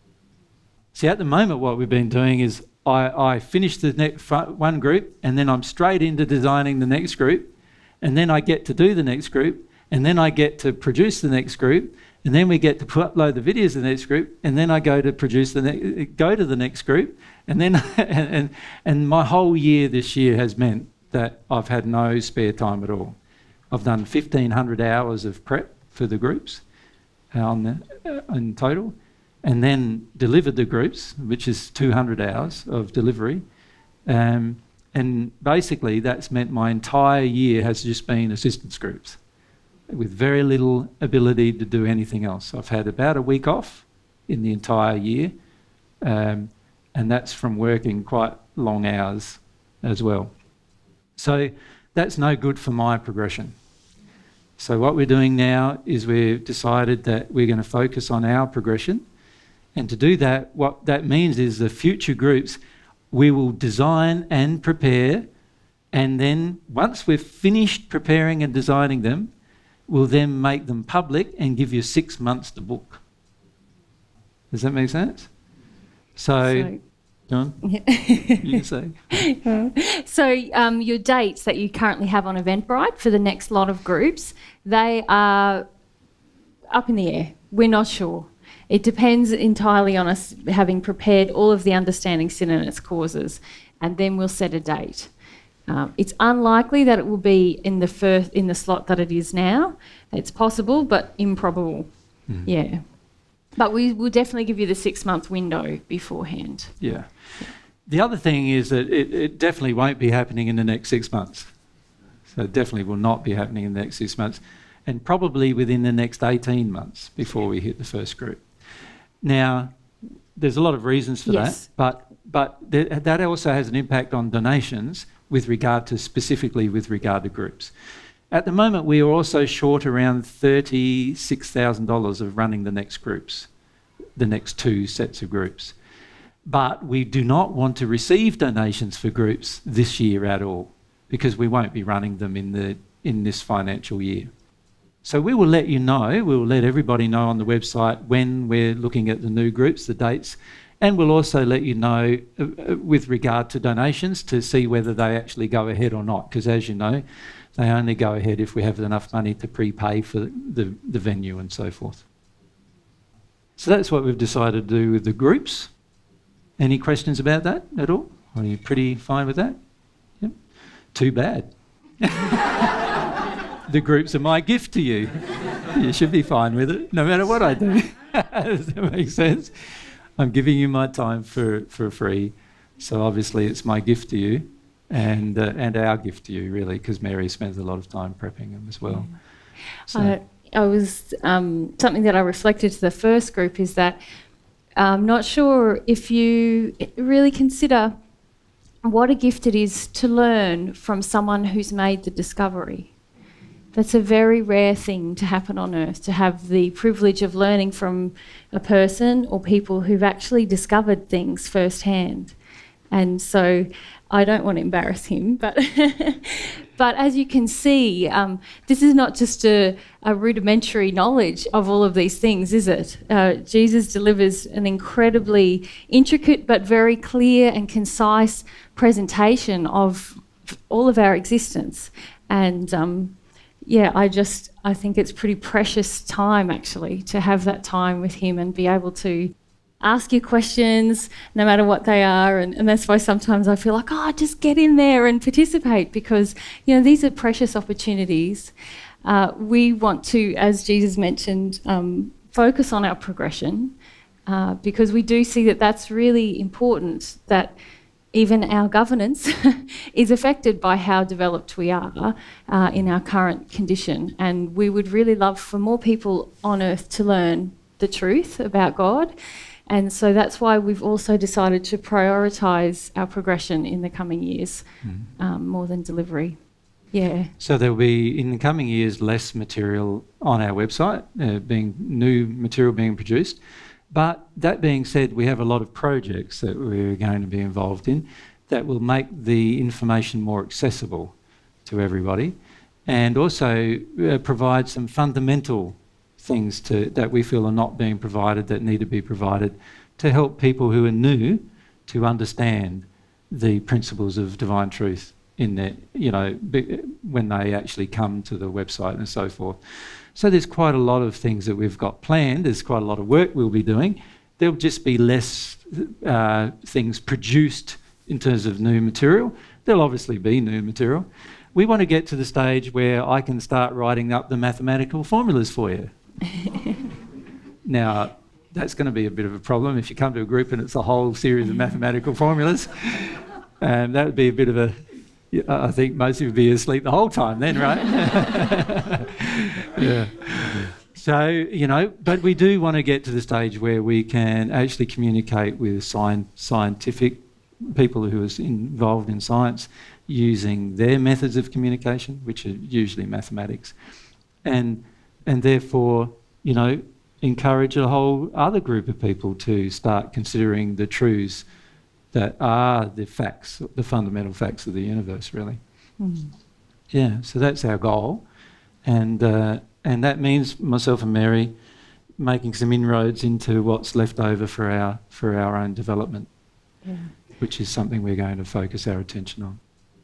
Speaker 2: See, at the moment what we've been doing is I, I finish the next one group and then I'm straight into designing the next group, and then I get to do the next group, and then I get to produce the next group, and then we get to upload the videos of the next group, and then I go to produce the ne- go to the next group, and then and, and and my whole year this year has meant that I've had no spare time at all. I've done fifteen hundred hours of prep for the groups on the, uh, in total, and then delivered the groups, which is two hundred hours of delivery. Um, and basically that's meant my entire year has just been assistance groups with very little ability to do anything else. I've had about a week off in the entire year, um, and that's from working quite long hours as well. So that's no good for my progression. So what we're doing now is we've decided that we're going to focus on our progression, and to do that, what that means is the future groups we will design and prepare, and then once we've finished preparing and designing them, we'll then make them public and give you six months to book. Does that make sense? So,
Speaker 5: So
Speaker 2: John, you can say.
Speaker 5: So um, your dates that you currently have on Eventbrite for the next lot of groups, they are up in the air. We're not sure. It depends entirely on us having prepared all of the understanding sin and its causes, and then we'll set a date. Um, it's unlikely that it will be in the first in the slot that it is now. It's possible, but improbable. Mm. Yeah. But we will definitely give you the six-month window beforehand.
Speaker 2: Yeah. The other thing is that it, it definitely won't be happening in the next six months. So it definitely will not be happening in the next six months, and probably within the next eighteen months before we hit the first group. Now, there's a lot of reasons for
Speaker 5: Yes.
Speaker 2: that, but but th- that also has an impact on donations with regard to, specifically with regard to groups. At the moment, we are also short around thirty-six thousand dollars of running the next groups, the next two sets of groups. But we do not want to receive donations for groups this year at all, because we won't be running them in the in this financial year. So we will let you know, we will let everybody know on the website when we're looking at the new groups, the dates, and we'll also let you know uh, with regard to donations to see whether they actually go ahead or not, because as you know, they only go ahead if we have enough money to prepay for the, the venue and so forth. So that's what we've decided to do with the groups. Any questions about that at all? Are you pretty fine with that? Yep. Too bad. The groups are my gift to you. You should be fine with it, no matter what I do. Does that make sense? I'm giving you my time for, for free. So obviously it's my gift to you and uh, and our gift to you, really, because Mary spends a lot of time prepping them as well. So.
Speaker 5: Uh, I was, um, something that I reflected to the first group is that I'm not sure if you really consider what a gift it is to learn from someone who's made the discovery. That's a very rare thing to happen on earth, to have the privilege of learning from a person or people who've actually discovered things firsthand. And so I don't want to embarrass him, but but as you can see, um, this is not just a, a rudimentary knowledge of all of these things, is it? Uh, Jesus delivers an incredibly intricate but very clear and concise presentation of all of our existence. And um, yeah, I just, I think it's pretty precious time actually to have that time with him and be able to ask your questions no matter what they are, and, and that's why sometimes I feel like, oh, just get in there and participate, because you know these are precious opportunities. Uh, we want to, as Jesus mentioned, um, focus on our progression, uh, because we do see that that's really important, that even our governance is affected by how developed we are uh, in our current condition, and we would really love for more people on earth to learn the truth about God. And so that's why we've also decided to prioritise our progression in the coming years, mm. um, more than delivery. Yeah.
Speaker 2: So there will be, in the coming years, less material on our website, uh, being new material being produced. But that being said, we have a lot of projects that we're going to be involved in that will make the information more accessible to everybody, and also uh, provide some fundamental things to, that we feel are not being provided, that need to be provided, to help people who are new to understand the principles of divine truth in their, you know, when they actually come to the website and so forth. So there's quite a lot of things that we've got planned. There's quite a lot of work we'll be doing. There'll just be less uh, things produced in terms of new material. There'll obviously be new material. We want to get to the stage where I can start writing up the mathematical formulas for you. Now, that's going to be a bit of a problem if you come to a group and it's a whole series of mathematical formulas. Um, that would be a bit of a... I think most of you would be asleep the whole time then, right? Yeah. So, you know, but we do want to get to the stage where we can actually communicate with sci- scientific people who are involved in science using their methods of communication, which are usually mathematics. And and therefore, you know, encourage a whole other group of people to start considering the truths that are the facts, the fundamental facts of the universe, really. Mm. Yeah, so that's our goal. And uh, and that means myself and Mary making some inroads into what's left over for our, for our own development, yeah. which is something we're going to focus our attention on.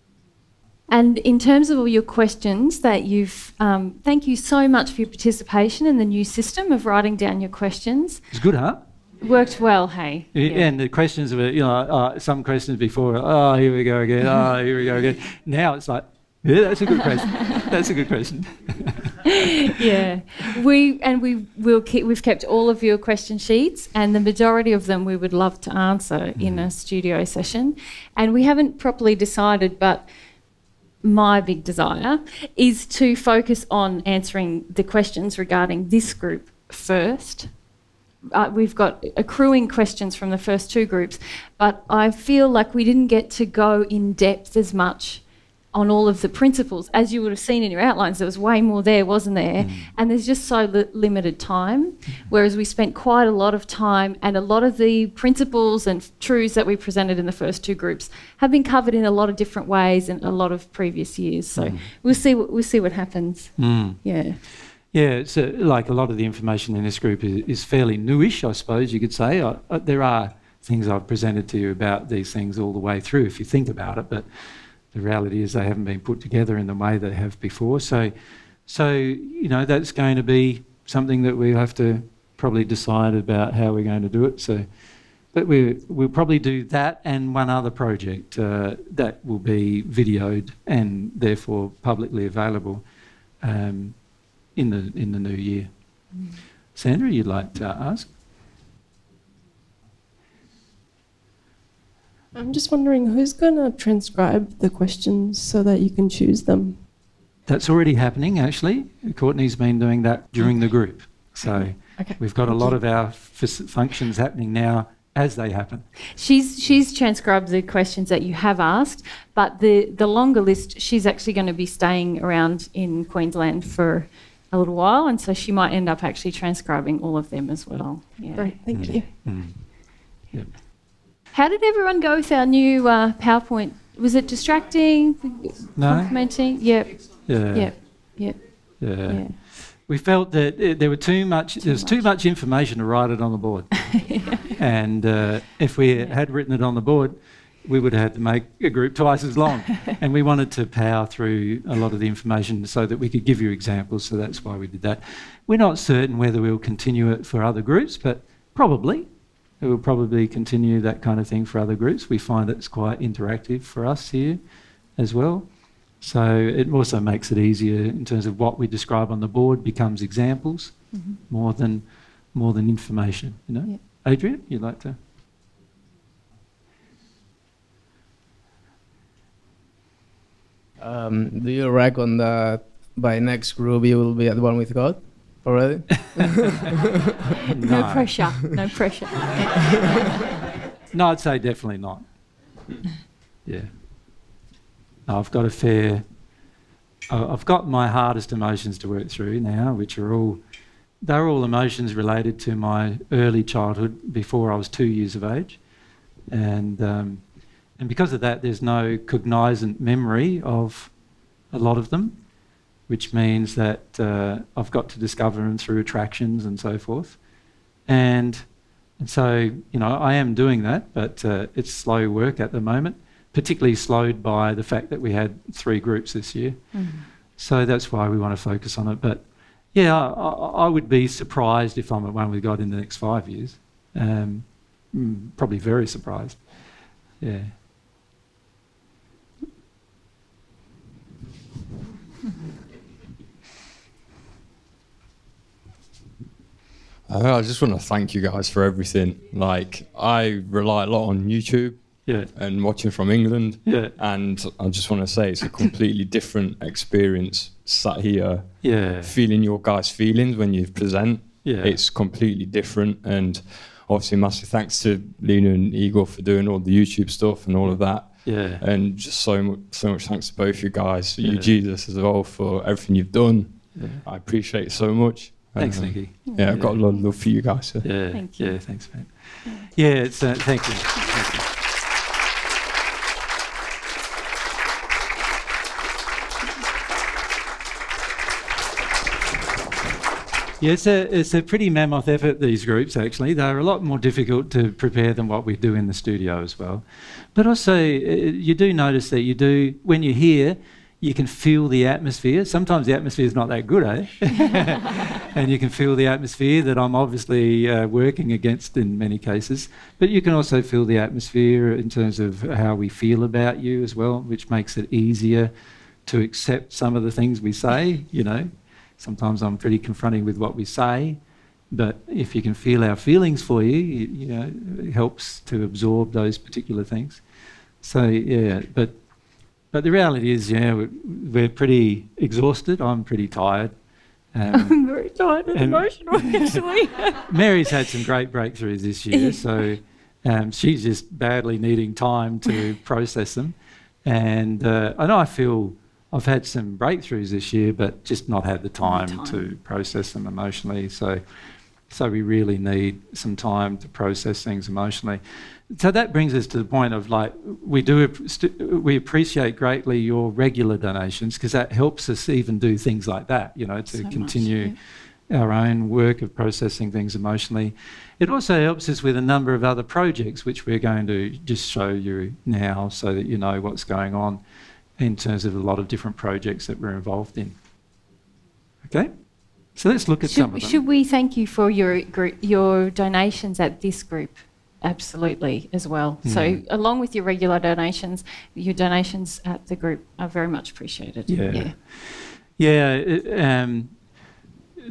Speaker 5: And in terms of all your questions that you've, um, thank you so much for your participation in the new system of writing down your questions.
Speaker 2: It's good, huh?
Speaker 5: Worked well, hey?
Speaker 2: Yeah. And the questions were, you know, uh, some questions before, oh, here we go again, oh, here we go again. Now it's like, yeah, that's a good question. That's a good question.
Speaker 5: Yeah, we and we will keep. We've kept all of your question sheets, and the majority of them we would love to answer mm. in a studio session. And we haven't properly decided, but my big desire is to focus on answering the questions regarding this group first. Uh, we've got accruing questions from the first two groups, but I feel like we didn't get to go in depth as much on all of the principles. As you would have seen in your outlines, there was way more there, wasn't there? Mm. And there's just so li- limited time, whereas we spent quite a lot of time, and a lot of the principles and truths that we presented in the first two groups have been covered in a lot of different ways in a lot of previous years. So mm. we'll see what, we'll see what happens. Mm. Yeah.
Speaker 2: Yeah, it's a, like a lot of the information in this group is, is fairly newish, I suppose you could say. I, I, there are things I've presented to you about these things all the way through, if you think about it, but the reality is they haven't been put together in the way they have before. So, so you know, that's going to be something that we have to probably decide about how we're going to do it. So, but we, we'll probably do that and one other project uh, that will be videoed and therefore publicly available um, in the in the new year. Mm. Sandra, you'd like to ask?
Speaker 6: I'm just wondering who's going to transcribe the questions so that you can choose them?
Speaker 2: That's already happening, actually. Courtney's been doing that during the group. So
Speaker 6: Okay.
Speaker 2: we've got a
Speaker 6: Thank
Speaker 2: lot
Speaker 6: you.
Speaker 2: of our f- functions happening now as they happen.
Speaker 5: She's she's transcribed the questions that you have asked, but the, the longer list, she's actually going to be staying around in Queensland for a little while, and so she might end up actually transcribing all of them as well. Yeah.
Speaker 6: Great, thank
Speaker 2: Mm.
Speaker 6: you.
Speaker 2: Mm. Yep.
Speaker 5: How did everyone go with our new uh, PowerPoint? Was it distracting?
Speaker 2: No.
Speaker 5: Complimenting? Yep.
Speaker 2: Yeah.
Speaker 5: Yep. Yep.
Speaker 2: Yeah.
Speaker 5: Yeah.
Speaker 2: We felt that uh, there were too much. There was too much information to write it on the board, and uh, if we had written it on the board, we would have had to make a group twice as long. And we wanted to power through a lot of the information so that we could give you examples. So that's why we did that. We're not certain whether we'll continue it for other groups, but probably. We'll probably continue that kind of thing for other groups. We find it's quite interactive for us here as well. So it also makes it easier in terms of what we describe on the board becomes examples
Speaker 5: Mm-hmm.
Speaker 2: more than more than information, you know.
Speaker 5: Yeah.
Speaker 2: Adrian, you'd like to?
Speaker 7: Um, do you reckon that by next group you will be at one with God already?
Speaker 5: No pressure. No pressure.
Speaker 2: No, I'd say definitely not. Yeah. No, I've got a fair... I- I've got my hardest emotions to work through now, which are all... They're all emotions related to my early childhood before I was two years of age. And um, and because of that, there's no cognizant memory of a lot of them, which means that uh, I've got to discover them through attractions and so forth. And, and so, you know, I am doing that, but uh, it's slow work at the moment, particularly slowed by the fact that we had three groups this year.
Speaker 5: Mm.
Speaker 2: So that's why we want to focus on it. But yeah, I, I would be surprised if I'm at one with God in the next five years. Um, mm, probably very surprised. Yeah.
Speaker 8: Uh, I just want to thank you guys for everything. Like, I rely a lot on YouTube
Speaker 2: Yeah.
Speaker 8: and watching from England.
Speaker 2: Yeah.
Speaker 8: And I just want to say it's a completely different experience sat here,
Speaker 2: Yeah.
Speaker 8: feeling your guys' feelings when you present.
Speaker 2: Yeah.
Speaker 8: It's completely different. And obviously, massive thanks to Lena and Igor for doing all the YouTube stuff and all of that.
Speaker 2: Yeah.
Speaker 8: And just so much, so much thanks to both you guys,
Speaker 2: Yeah.
Speaker 8: you Jesus as well, for everything you've done.
Speaker 2: Yeah.
Speaker 8: I appreciate it so much.
Speaker 2: Thanks,
Speaker 8: Uh,
Speaker 2: Nicky.
Speaker 8: Yeah, I've got a lot of love for you guys. So.
Speaker 2: Yeah.
Speaker 5: Thank you.
Speaker 2: Yeah. Thanks, mate. Yeah. It's uh, thank you. Thank you. Yeah, it's a, it's a pretty mammoth effort, these groups, actually. They're a lot more difficult to prepare than what we do in the studio as well. But also, uh, you do notice that you do, when you're here, you can feel the atmosphere. Sometimes the atmosphere is not that good, eh? And you can feel the atmosphere that I'm obviously uh, working against in many cases. But you can also feel the atmosphere in terms of how we feel about you as well, which makes it easier to accept some of the things we say, you know. Sometimes I'm pretty confronting with what we say, but if you can feel our feelings for you, you, you know, it helps to absorb those particular things. So, yeah, but but the reality is, yeah, we're, we're pretty exhausted. I'm pretty tired. Um,
Speaker 5: I'm very tired and
Speaker 2: and-
Speaker 5: emotional, actually.
Speaker 2: Mary's had some great breakthroughs this year, so um, she's just badly needing time to process them. And uh, I know I feel I've had some breakthroughs this year, but just not had the time,
Speaker 5: time.
Speaker 2: to process them emotionally. So, so we really need some time to process things emotionally. So that brings us to the point of, like, we do we appreciate greatly your regular donations, because that helps us even do things like that, you know, to
Speaker 5: So much,
Speaker 2: continue our own work of processing things emotionally. It also helps us with a number of other projects, which we're going to just show you now so that you know what's going on in terms of a lot of different projects that we're involved in. Okay? So let's look at
Speaker 5: Should,
Speaker 2: some of them.
Speaker 5: should we thank you for your group, your donations at this group? Absolutely, as well. So
Speaker 2: Mm.
Speaker 5: along with your regular donations, your donations at the group are very much appreciated.
Speaker 2: Yeah. Yeah, it, um, the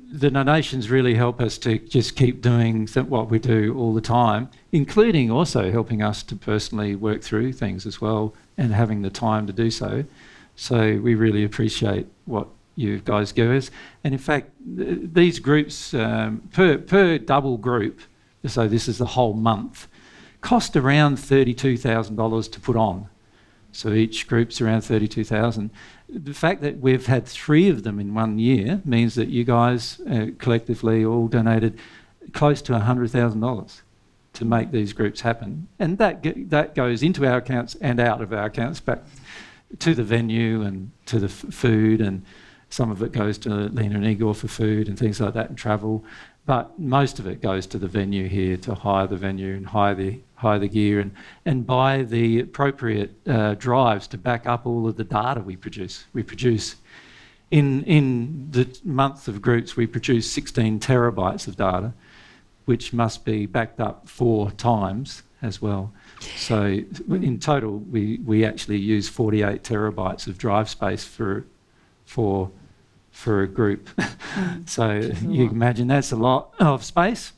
Speaker 2: the donations really help us to just keep doing th- what we do all the time, including also helping us to personally work through things as well and having the time to do so. So we really appreciate what you guys give us. And in fact, th- these groups, um, per, per double group, so this is the whole month, cost around thirty-two thousand dollars to put on. So each group's around thirty-two thousand dollars. The fact that we've had three of them in one year means that you guys uh, collectively all donated close to one hundred thousand dollars to make these groups happen. And that g- that goes into our accounts and out of our accounts, back to the venue and to the f- food, and some of it goes to Lena and Igor for food and things like that and travel. But most of it goes to the venue here to hire the venue and hire the hire the gear and, and buy the appropriate uh, drives to back up all of the data we produce. We produce, in, in the month of groups, we produce sixteen terabytes of data, which must be backed up four times as well. So in total, we, we actually use forty-eight terabytes of drive space for, for, for a group. So you imagine that's a lot of space,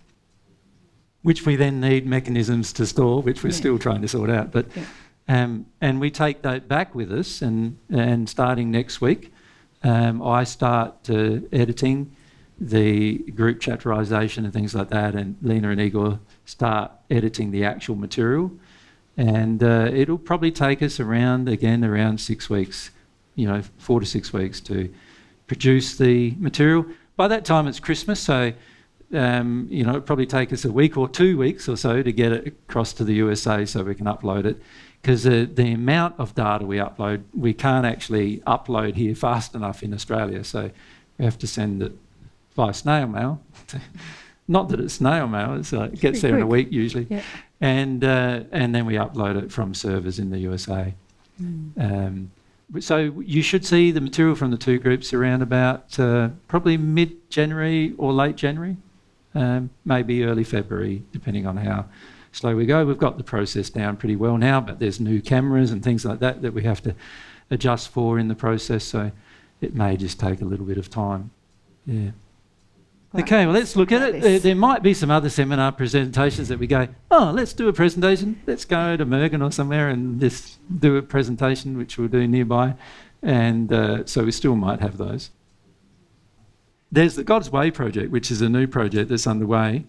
Speaker 2: which we then need mechanisms to store, which we're yeah. still trying to sort out. But yeah. um, and we take that back with us, and and starting next week, um, I start uh, editing the group chatterisation and things like that, and Lena and Igor start editing the actual material, and uh, it'll probably take us around again around six weeks, you know, four to six weeks to produce the material. By that time, it's Christmas, so. Um, you know, it'll probably take us a week or two weeks or so to get it across to the U S A so we can upload it. Because uh, the amount of data we upload, we can't actually upload here fast enough in Australia. So we have to send it by snail mail. Not that it's snail mail, it's, uh, it gets there in a week usually. Yep. And, uh, and then we upload it from servers in the U S A. Mm. Um, so you should see the material from the two groups around about uh, probably mid-January or late January. Um, maybe early February, depending on how slow we go. We've got the process down pretty well now, but there's new cameras and things like that that we have to adjust for in the process, so it may just take a little bit of time. Yeah. Right. Okay, well, let's look at it. There, there might be some other seminar presentations that we go, oh, let's do a presentation. Let's go to Mergen or somewhere and just do a presentation, which we'll do nearby. And uh, so we still might have those. There's the God's Way project, which is a new project that's underway.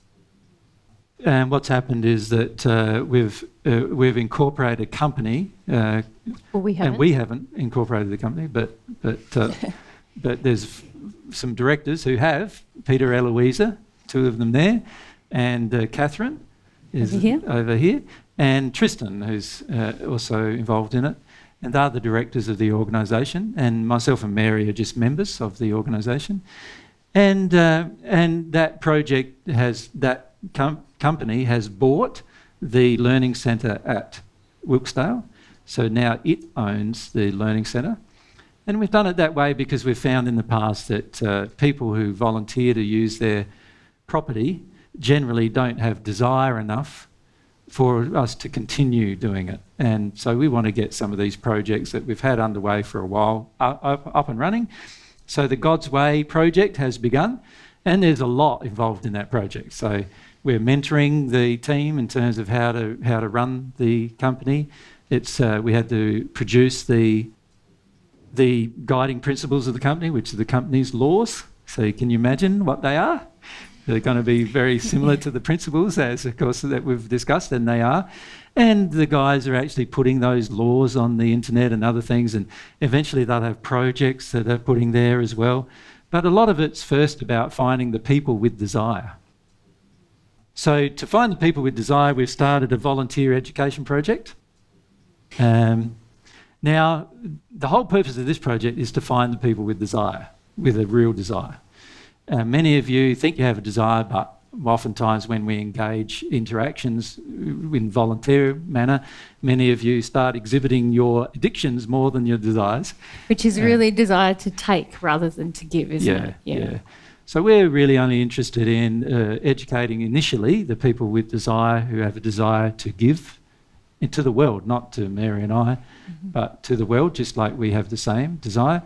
Speaker 2: And what's happened is that uh, we've uh, we've incorporated a company. Uh,
Speaker 5: well, we haven't.
Speaker 2: And we haven't incorporated the company, but but uh, but there's f- some directors who have. Peter, Eloisa, two of them there, and uh, Catherine is
Speaker 5: over here.
Speaker 2: over here, and Tristan, who's uh, also involved in it. And they're the directors of the organisation, and myself and Mary are just members of the organisation. And uh, and that project has, that com- company has bought the learning centre at Wilkesdale. So now it owns the learning centre. And we've done it that way because we've found in the past that uh, people who volunteer to use their property generally don't have desire enough for us to continue doing it. And so we want to get some of these projects that we've had underway for a while up, up and running. So the God's Way project has begun, and there's a lot involved in that project. So we're mentoring the team in terms of how to how to run the company. It's uh, we had to produce the the guiding principles of the company, which are the company's laws. So can you imagine what they are? They're going to be very similar to the principles, as of course that we've discussed, and they are. And the guys are actually putting those laws on the internet and other things, and eventually they'll have projects that they're putting there as well. But a lot of it's first about finding the people with desire. So to find the people with desire, we've started a volunteer education project. Um, now, the whole purpose of this project is to find the people with desire, with a real desire. Uh, many of you think you have a desire, but oftentimes when we engage interactions in volunteer manner, many of you start exhibiting your addictions more than your desires.
Speaker 5: Which is really uh, desire to take rather than to give, isn't
Speaker 2: yeah,
Speaker 5: it?
Speaker 2: Yeah, yeah. So we're really only interested in uh, educating initially the people with desire who have a desire to give into the world, not to Mary and I, mm-hmm. but to the world, just like we have the same desire.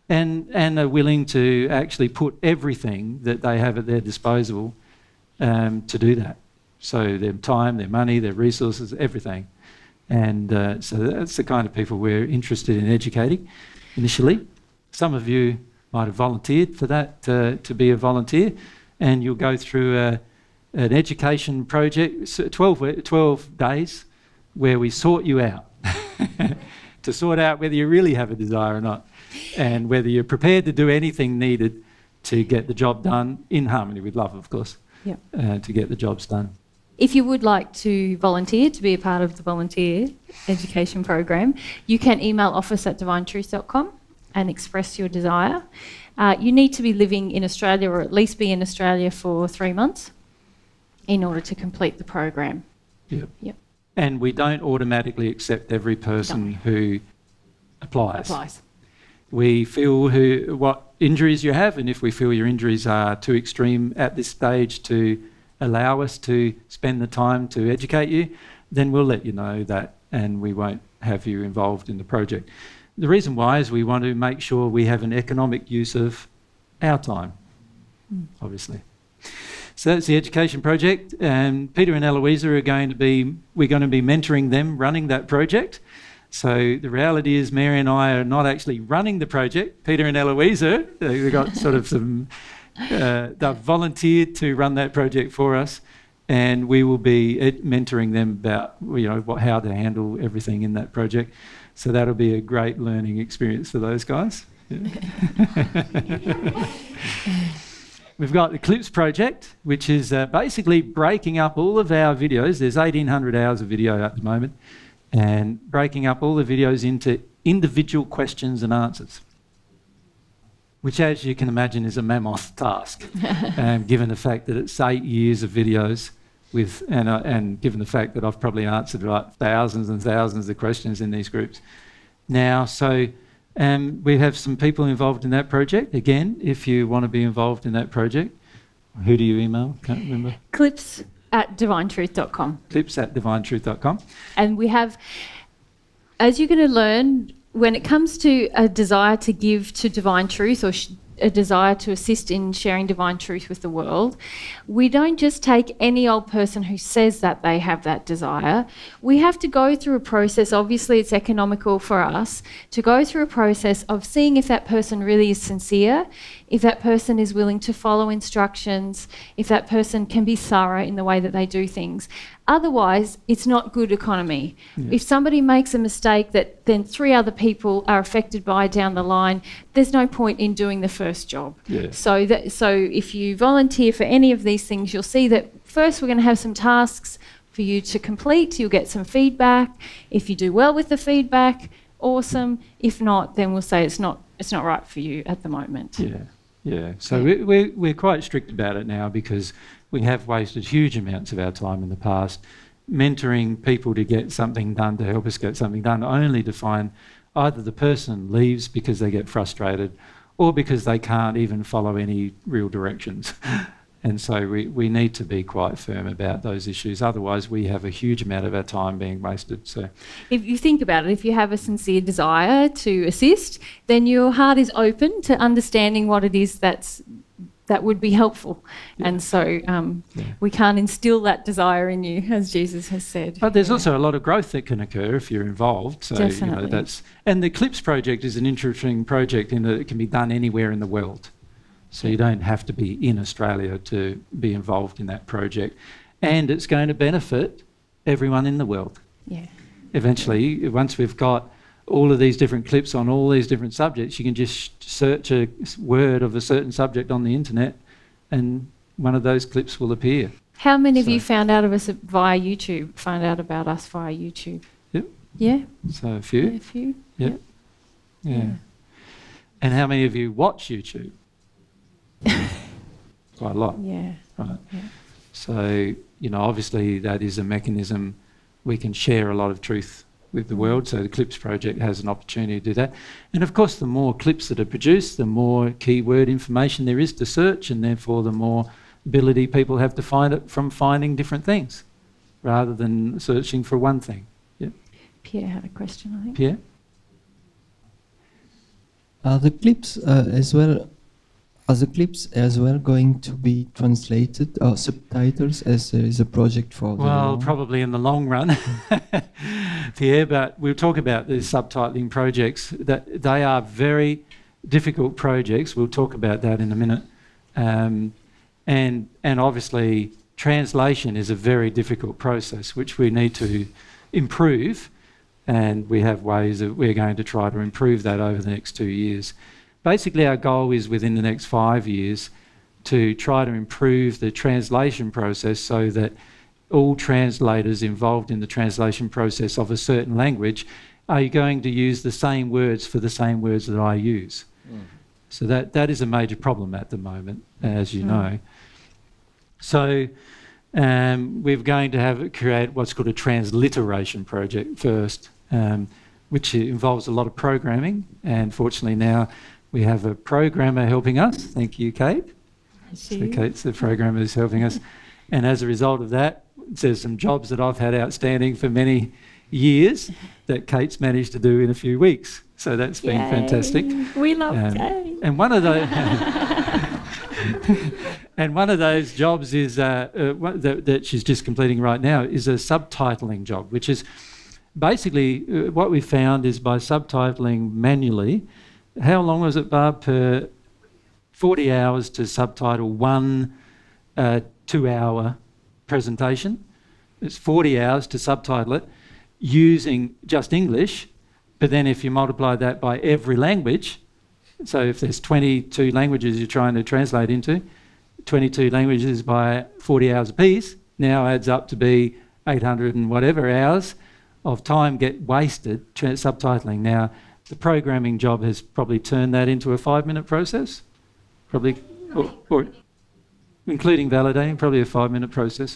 Speaker 2: and, and are willing to actually put everything that they have at their disposal um, to do that. So their time, their money, their resources, everything. And uh, so that's the kind of people we're interested in educating initially. Some of you might have volunteered for that, uh, to be a volunteer, and you'll go through a, an education project, twelve, twelve days, where we sort you out to sort out whether you really have a desire or not, and whether you're prepared to do anything needed to get the job done in harmony with love, of course,
Speaker 5: Yep.
Speaker 2: uh, to get the jobs done.
Speaker 5: If you would like to volunteer, to be a part of the volunteer education program, you can email office at divine truth dot com and express your desire. Uh, you need to be living in Australia, or at least be in Australia for three months in order to complete the program.
Speaker 2: Yep.
Speaker 5: Yep.
Speaker 2: And we don't automatically accept every person
Speaker 5: No.
Speaker 2: who applies.
Speaker 5: Applies.
Speaker 2: We feel who, what injuries you have, and if we feel your injuries are too extreme at this stage to allow us to spend the time to educate you, then we'll let you know that, and we won't have you involved in the project. The reason why is we want to make sure we have an economic use of our time, mm. obviously. So that's the education project, and Peter and Eloisa are going to be, we're going to be mentoring them running that project. So the reality is Mary and I are not actually running the project. Peter and Eloisa, they've got sort of some, uh, they've volunteered to run that project for us, and we will be ed- mentoring them about, you know, what, how to handle everything in that project. So that'll be a great learning experience for those guys. Yeah. We've got the Clips project, which is uh, basically breaking up all of our videos. There's eighteen hundred hours of video at the moment, and breaking up all the videos into individual questions and answers, which, as you can imagine, is a mammoth task, um, given the fact that it's eight years of videos, with and, uh, and given the fact that I've probably answered like thousands and thousands of questions in these groups now. So um, we have some people involved in that project. Again, if you want to be involved in that project, who do you email? Can't remember.
Speaker 5: Clips at divine truth dot com.
Speaker 2: Clips at divine truth dot com.
Speaker 5: And we have, as you're going to learn, when it comes to a desire to give to divine truth, or sh- a desire to assist in sharing divine truth with the world, we don't just take any old person who says that they have that desire. We have to go through a process. Obviously, it's economical for us to go through a process of seeing if that person really is sincere, if that person is willing to follow instructions, if that person can be thorough in the way that they do things. Otherwise, it's not good economy. Yeah. If somebody makes a mistake that then three other people are affected by down the line, there's no point in doing the first job.
Speaker 2: Yeah.
Speaker 5: So that, so if you volunteer for any of these things, you'll see that first we're going to have some tasks for you to complete. You'll get some feedback. If you do well with the feedback, awesome. If not, then we'll say it's not it's not right for you at the moment.
Speaker 2: Yeah, yeah. So yeah. We, we're, we're quite strict about it now, because we have wasted huge amounts of our time in the past mentoring people to get something done, to help us get something done, only to find either the person leaves because they get frustrated, or because they can't even follow any real directions. And so we, we need to be quite firm about those issues. Otherwise, we have a huge amount of our time being wasted. So,
Speaker 5: if you think about it, if you have a sincere desire to assist, then your heart is open to understanding what it is that's that would be helpful. Yeah. And so um, yeah. we can't instill that desire in you, as Jesus has said.
Speaker 2: But there's
Speaker 5: yeah.
Speaker 2: also a lot of growth that can occur if you're involved. So,
Speaker 5: Definitely.
Speaker 2: You know, that's, and the Clips project is an interesting project in that it can be done anywhere in the world. So you don't have to be in Australia to be involved in that project. And it's going to benefit everyone in the world.
Speaker 5: Yeah.
Speaker 2: Eventually, once we've got all of these different clips on all these different subjects, you can just search a word of a certain subject on the internet and one of those clips will appear.
Speaker 5: How many
Speaker 2: so.
Speaker 5: of you found out of us via YouTube, found out about us via YouTube?
Speaker 2: Yep.
Speaker 5: Yeah?
Speaker 2: So a few.
Speaker 5: Yeah, a few.
Speaker 2: Yep.
Speaker 5: Yep.
Speaker 2: Yeah.
Speaker 5: Yeah.
Speaker 2: And how many of you watch YouTube? Quite a lot.
Speaker 5: Yeah.
Speaker 2: Right.
Speaker 5: Yeah.
Speaker 2: So, you know, obviously that is a mechanism we can share a lot of truth with the world. So the Clips project has an opportunity to do that. And of course, the more clips that are produced, the more keyword information there is to search, and therefore the more ability people have to find it from finding different things rather than searching for one thing. Yep.
Speaker 5: Pierre had a question, I think.
Speaker 2: Pierre?
Speaker 9: Are the clips uh, as well? Are the clips as well going to be translated or subtitles as there is a project for?
Speaker 2: Well,
Speaker 9: the
Speaker 2: probably in the long run, Pierre. But we'll talk about the subtitling projects. That they are very difficult projects. We'll talk about that in a minute. Um, and and obviously, translation is a very difficult process, which we need to improve. And we have ways that we're going to try to improve that over the next two years. Basically, our goal is within the next five years to try to improve the translation process so that all translators involved in the translation process of a certain language are going to use the same words for the same words that I use. Mm. So that, that is a major problem at the moment, as you mm. know. So um, we're going to have create what's called a transliteration project first, um, which involves a lot of programming. And fortunately now we have a programmer helping us. Thank you, Kate. So Kate's the programmer who's helping us. And as a result of that, there's some jobs that I've had outstanding for many years that Kate's managed to do in a few weeks. So that's been Yay. fantastic.
Speaker 5: We love
Speaker 2: um,
Speaker 5: Kate.
Speaker 2: And one of those, and one of those jobs is uh, uh, that, that she's just completing right now is a subtitling job, which is basically uh, what we found is by subtitling manually. How long was it, Barb? Per forty hours to subtitle one uh, two-hour presentation. It's forty hours to subtitle it using just English, but then if you multiply that by every language, so if there's twenty-two languages you're trying to translate into, twenty-two languages by forty hours a piece, now adds up to be eight hundred and whatever hours of time get wasted subtitling. Now, the programming job has probably turned that into a five-minute process, probably, or, or including validating, probably a five-minute process.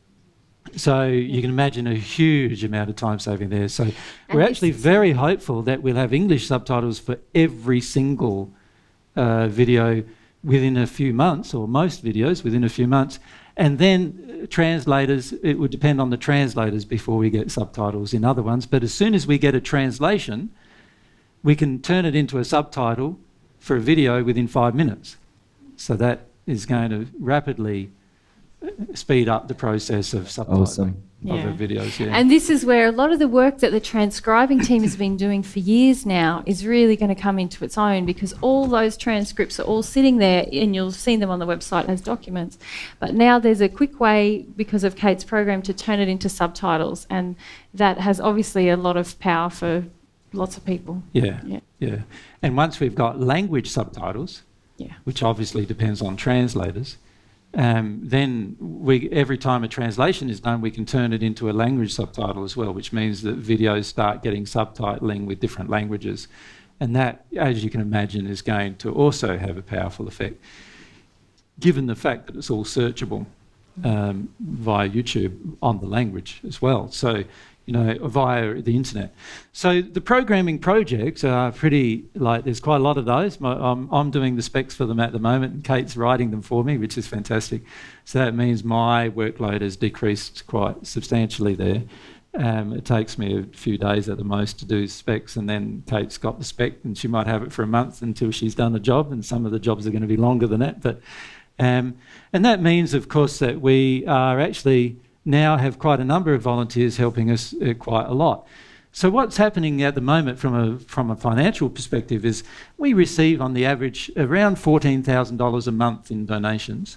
Speaker 2: So you can imagine a huge amount of time saving there. So we're actually very hopeful that we'll have English subtitles for every single uh, video within a few months, or most videos within a few months. And then uh, translators, it would depend on the translators before we get subtitles in other ones. But as soon as we get a translation, we can turn it into a subtitle for a video within five minutes. So that is going to rapidly speed up the process of subtitling
Speaker 9: awesome.
Speaker 2: of
Speaker 5: yeah.
Speaker 2: the videos. Yeah.
Speaker 5: And this is where a lot of the work that the transcribing team has been doing for years now is really going to come into its own, because all those transcripts are all sitting there and you'll see them on the website as documents. But now there's a quick way, because of Kate's program, to turn it into subtitles, and that has obviously a lot of power for lots of people.
Speaker 2: Yeah,
Speaker 5: yeah.
Speaker 2: yeah. And once we've got language subtitles,
Speaker 5: yeah.
Speaker 2: which obviously depends on translators, Um, then we, every time a translation is done, we can turn it into a language subtitle as well, which means that videos start getting subtitling with different languages. And that, as you can imagine, is going to also have a powerful effect, given the fact that it's all searchable um, via YouTube on the language as well. So, you know, via the internet. So the programming projects are pretty, like, there's quite a lot of those. My, I'm, I'm doing the specs for them at the moment, and Kate's writing them for me, which is fantastic. So that means my workload has decreased quite substantially there. Um, it takes me a few days at the most to do specs, and then Kate's got the spec, and she might have it for a month until she's done the job, and some of the jobs are going to be longer than that. But um, and that means, of course, that we are actually now have quite a number of volunteers helping us uh, quite a lot. So what's happening at the moment from a from a financial perspective is we receive on the average around fourteen thousand dollars a month in donations,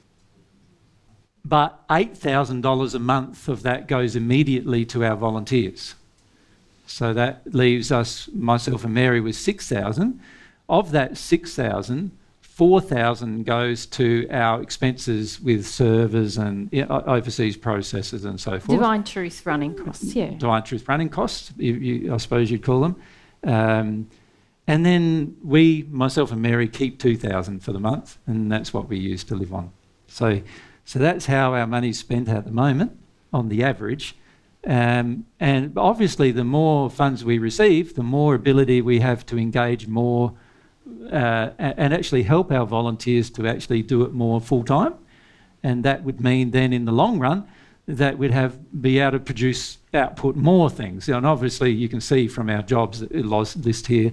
Speaker 2: but eight thousand dollars a month of that goes immediately to our volunteers. So that leaves us, myself and Mary, with six thousand dollars. Of that six thousand dollars, four thousand dollars goes to our expenses with servers and you know, overseas processes and so forth.
Speaker 5: Divine Truth running costs, yeah.
Speaker 2: Divine Truth running costs, you, you, I suppose you'd call them. Um, and then we, myself and Mary, keep two thousand dollars for the month, and that's what we use to live on. So, so that's how our money's spent at the moment, on the average. Um, and obviously, the more funds we receive, the more ability we have to engage more Uh, and actually help our volunteers to actually do it more full-time. And that would mean then in the long run that we'd have be able to produce, output more things. And obviously you can see from our jobs list here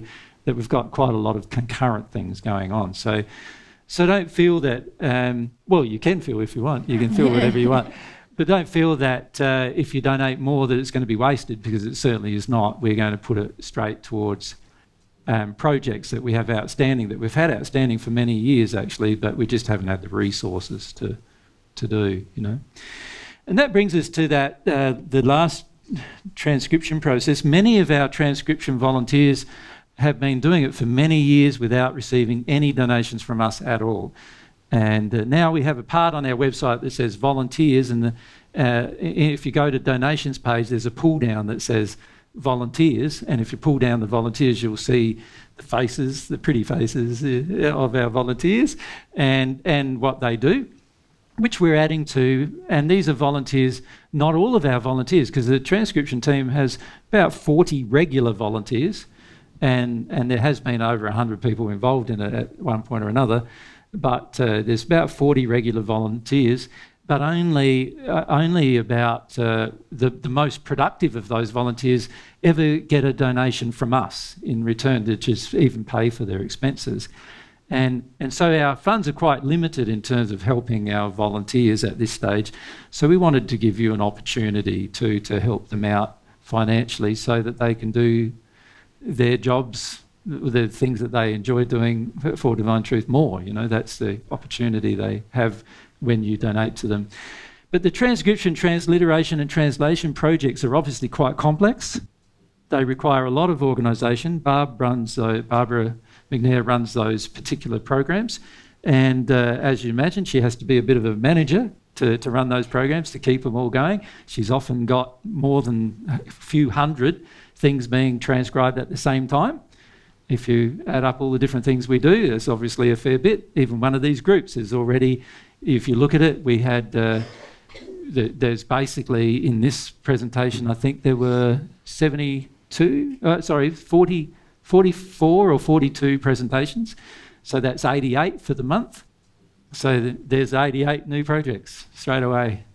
Speaker 2: that we've got quite a lot of concurrent things going on. So, so don't feel that, um, well, you can feel if you want, you can feel yeah. whatever you want, but don't feel that uh, if you donate more that it's going to be wasted, because it certainly is not. We're going to put it straight towards um, projects that we have outstanding, that we've had outstanding for many years actually, but we just haven't had the resources to, to do, you know. And that brings us to that, uh, the last transcription process. Many of our transcription volunteers have been doing it for many years without receiving any donations from us at all. And uh, now we have a part on our website that says volunteers, and the, uh, if you go to donations page, there's a pull down that says volunteers, and if you pull down the volunteers, you'll see the faces, the pretty faces uh, of our volunteers and, and what they do, which we're adding to. And these are volunteers, not all of our volunteers, because the transcription team has about forty regular volunteers, and, and there has been over one hundred people involved in it at one point or another, but uh, there's about forty regular volunteers, but only uh, only about uh, the, the most productive of those volunteers ever get a donation from us in return to just even pay for their expenses. And, and so our funds are quite limited in terms of helping our volunteers at this stage. So we wanted to give you an opportunity to, to help them out financially so that they can do their jobs, the things that they enjoy doing for Divine Truth more. You know, that's the opportunity they have when you donate to them. But the transcription, transliteration and translation projects are obviously quite complex. They require a lot of organisation. Barb runs, uh, Barbara McNair runs those particular programs, and uh, as you imagine, she has to be a bit of a manager to, to run those programs, to keep them all going. She's often got more than a few hundred things being transcribed at the same time. If you add up all the different things we do, there's obviously a fair bit. Even one of these groups is already, if you look at it, we had, uh, the, there's basically in this presentation, I think there were seventy-two, uh, sorry, forty, forty-four or forty-two presentations. So that's eighty-eight for the month. So th there's eighty-eight new projects straight away.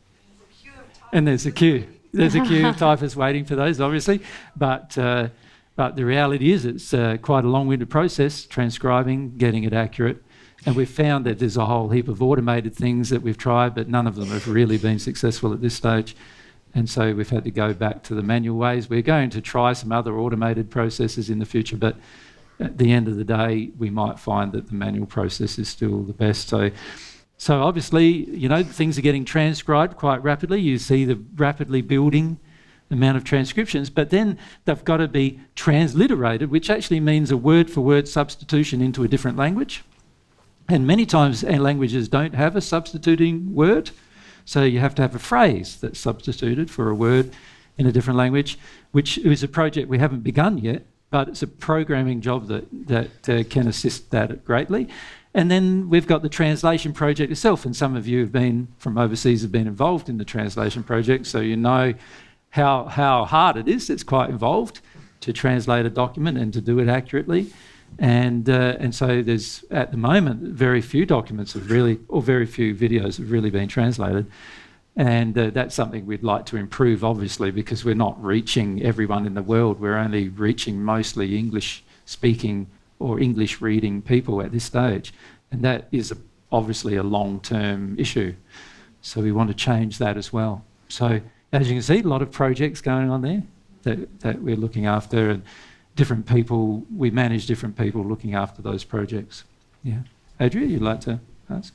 Speaker 2: And there's a queue. There's a queue of typists waiting for those, obviously. But, uh, but the reality is it's uh, quite a long-winded process, transcribing, getting it accurate. And we've found that there's a whole heap of automated things that we've tried, but none of them have really been successful at this stage. And so we've had to go back to the manual ways. We're going to try some other automated processes in the future, but at the end of the day, we might find that the manual process is still the best. So, so obviously, you know, things are getting transcribed quite rapidly. You see the rapidly building amount of transcriptions, but then they've got to be transliterated, which actually means a word-for-word substitution into a different language. And many times our languages don't have a substituting word. So you have to have a phrase that's substituted for a word in a different language, which is a project we haven't begun yet, but it's a programming job that, that uh, can assist that greatly. And then we've got the translation project itself, and some of you have been from overseas have been involved in the translation project, so you know how, how hard it is. It's quite involved to translate a document and to do it accurately. And, uh, and so there's, at the moment, very few documents have really, or very few videos have really been translated. And uh, that's something we'd like to improve, obviously, because we're not reaching everyone in the world. We're only reaching mostly English-speaking or English-reading people at this stage. And that is a, obviously a long-term issue. So we want to change that as well. So as you can see, a lot of projects going on there that, that we're looking after. And different people, we manage different people looking after those projects. Yeah. Adria, you'd like to ask?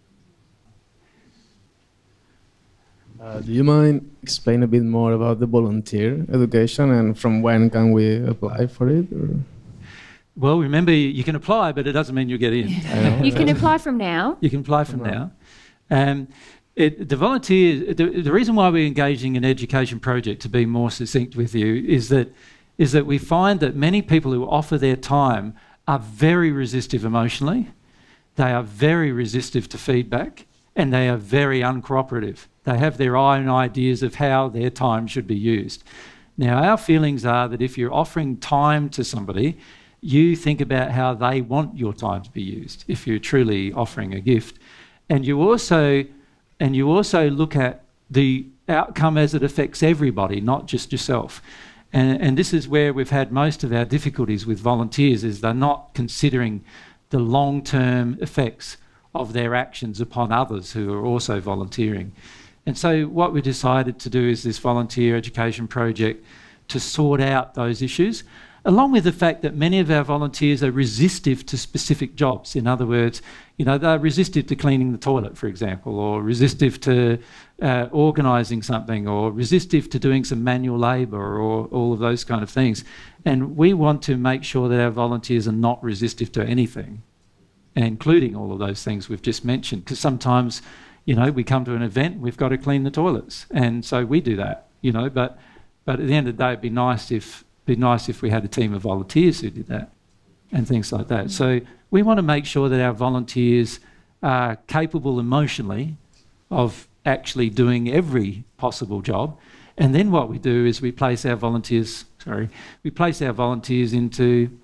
Speaker 7: Uh, do you mind explain a bit more about the volunteer education and from when can we apply for it? Or?
Speaker 2: Well, remember, you can apply, but it doesn't mean you'll get in.
Speaker 5: You can apply from now.
Speaker 2: You can apply from now. Um, it, the volunteer, the, the reason why we're engaging in an education project, to be more succinct with you, is that is that we find that many people who offer their time are very resistive emotionally, they are very resistive to feedback, and they are very uncooperative. They have their own ideas of how their time should be used. Now, our feelings are that if you're offering time to somebody, you think about how they want your time to be used, if you're truly offering a gift. And you also, and you also look at the outcome as it affects everybody, not just yourself. And, and this is where we've had most of our difficulties with volunteers, is they're not considering the long-term effects of their actions upon others who are also volunteering. And so what we decided to do is this volunteer education project to sort out those issues, along with the fact that many of our volunteers are resistive to specific jobs. In other words, you know, they're resistive to cleaning the toilet, for example, or resistive to uh, organising something, or resistive to doing some manual labour, or all of those kind of things. And we want to make sure that our volunteers are not resistive to anything, including all of those things we've just mentioned, because sometimes, you know, we come to an event, we've got to clean the toilets, and so we do that, you know, but but at the end of the day, it'd be nice if be nice if we had a team of volunteers who did that and things like that. So we want to make sure that our volunteers are capable emotionally of actually doing every possible job. And then what we do is we place our volunteers, sorry, we place our volunteers into,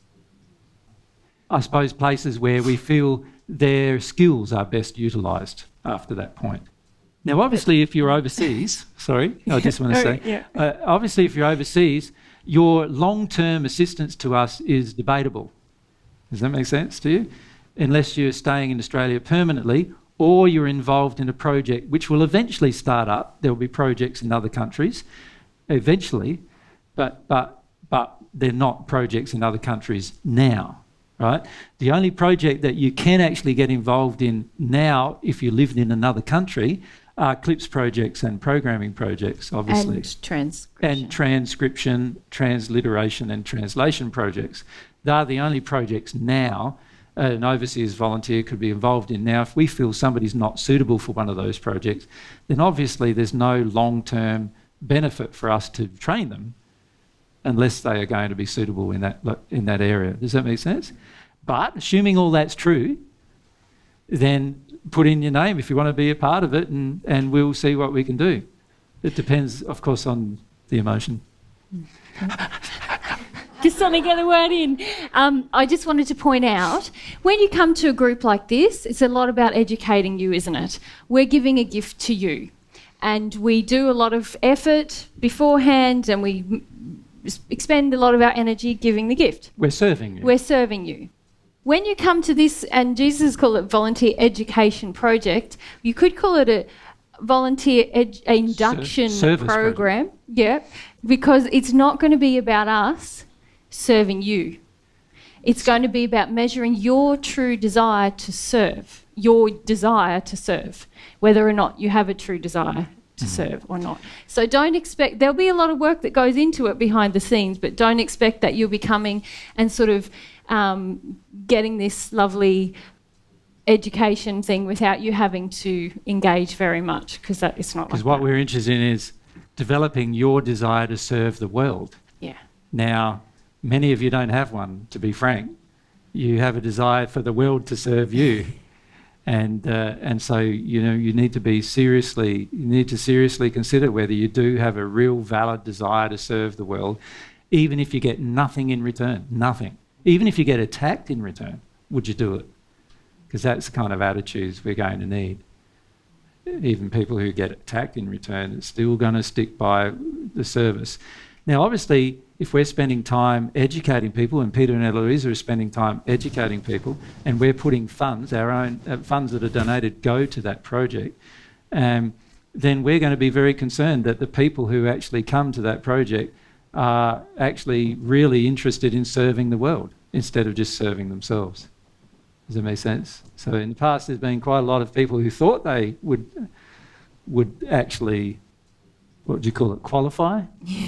Speaker 2: I suppose, places where we feel their skills are best utilised after that point. Now, obviously, if you're overseas, sorry, I just want to say,
Speaker 5: yeah.
Speaker 2: uh, obviously, if you're overseas, your long-term assistance to us is debatable. Does that make sense to you? Unless you're staying in Australia permanently, or you're involved in a project which will eventually start up. There will be projects in other countries eventually, but, but, but they're not projects in other countries now, right? The only project that you can actually get involved in now, if you lived in another country, are CLIPS projects and programming projects, obviously.
Speaker 5: And transcription.
Speaker 2: And transcription, transliteration and translation projects. They're the only projects now an overseas volunteer could be involved in. Now, if we feel somebody's not suitable for one of those projects, then obviously there's no long-term benefit for us to train them unless they are going to be suitable in that, in that area. Does that make sense? But assuming all that's true, then put in your name if you want to be a part of it, and, and we'll see what we can do. It depends, of course, on the emotion.
Speaker 5: Just want to get a word in. Um, I just wanted to point out, when you come to a group like this, it's a lot about educating you, isn't it? We're giving a gift to you, and we do a lot of effort beforehand, and we expend a lot of our energy giving the gift.
Speaker 2: We're serving you.
Speaker 5: We're serving you. When you come to this, and Jesus called it volunteer education project, you could call it a volunteer ed induction
Speaker 2: Ser
Speaker 5: program. Project. Yeah, because it's not going to be about us serving you. It's going to be about measuring your true desire to serve, your desire to serve, whether or not you have a true desire to serve or not. So don't expect, there'll be a lot of work that goes into it behind the scenes, but don't expect that you'll be coming and sort of um, getting this lovely education thing without you having to engage very much, because that it's not like
Speaker 2: Because what
Speaker 5: that.
Speaker 2: we're interested in is developing your desire to serve the world.
Speaker 5: Yeah.
Speaker 2: Now, many of you don't have one, to be frank. You have a desire for the world to serve you. And, uh, and so, you know, you need to be seriously, you need to seriously consider whether you do have a real valid desire to serve the world, even if you get nothing in return, nothing. Even if you get attacked in return, would you do it? Because that's the kind of attitudes we're going to need. Even people who get attacked in return are still going to stick by the service. Now, obviously, if we're spending time educating people, and Peter and Eloisa are spending time educating people, and we're putting funds, our own uh, funds that are donated go to that project, um, then we're going to be very concerned that the people who actually come to that project are actually really interested in serving the world instead of just serving themselves. Does that make sense? So in the past, there's been quite a lot of people who thought they would would actually, what do you call it, qualify?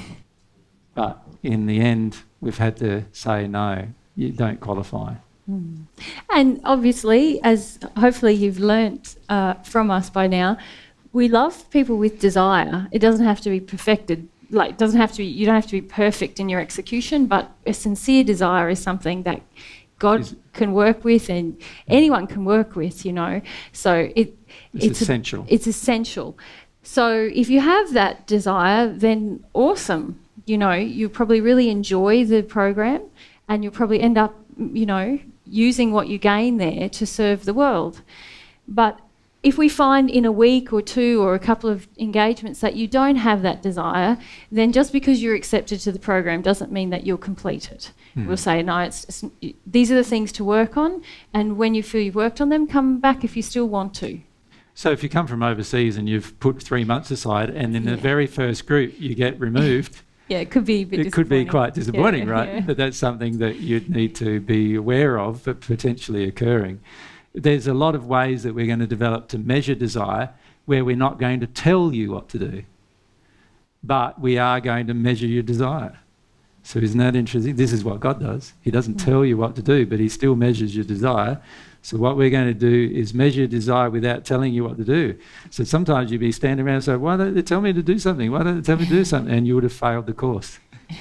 Speaker 2: But in the end, we've had to say, no, you don't qualify.
Speaker 5: Mm. And obviously, as hopefully you've learnt uh, from us by now, we love people with desire. It doesn't have to be perfected. Like, it doesn't have to be, you don't have to be perfect in your execution, but a sincere desire is something that God is, can work with, and anyone can work with, you know. So it,
Speaker 2: it's, it's essential.
Speaker 5: A, it's essential. So if you have that desire, then awesome. You know, you'll probably really enjoy the program, and you'll probably end up, you know, using what you gain there to serve the world. But if we find in a week or two or a couple of engagements that you don't have that desire, then just because you're accepted to the program doesn't mean that you'll complete it. Mm. We'll say, no, it's, it's, these are the things to work on, and when you feel you've worked on them, come back if you still want to.
Speaker 2: So if you come from overseas and you've put three months aside and in yeah. the very first group you get removed,
Speaker 5: yeah, it could be a bit
Speaker 2: it could be quite disappointing,
Speaker 5: yeah,
Speaker 2: right?
Speaker 5: Yeah.
Speaker 2: But that's something that you'd need to be aware of, but potentially occurring. There's a lot of ways that we're going to develop to measure desire where we're not going to tell you what to do, but we are going to measure your desire. So isn't that interesting? This is what God does. He doesn't mm. tell you what to do, but he still measures your desire. So what we're going to do is measure your desire without telling you what to do. So sometimes you'd be standing around and say, why don't they tell me to do something? Why don't they tell me to do something? And you would have failed the course.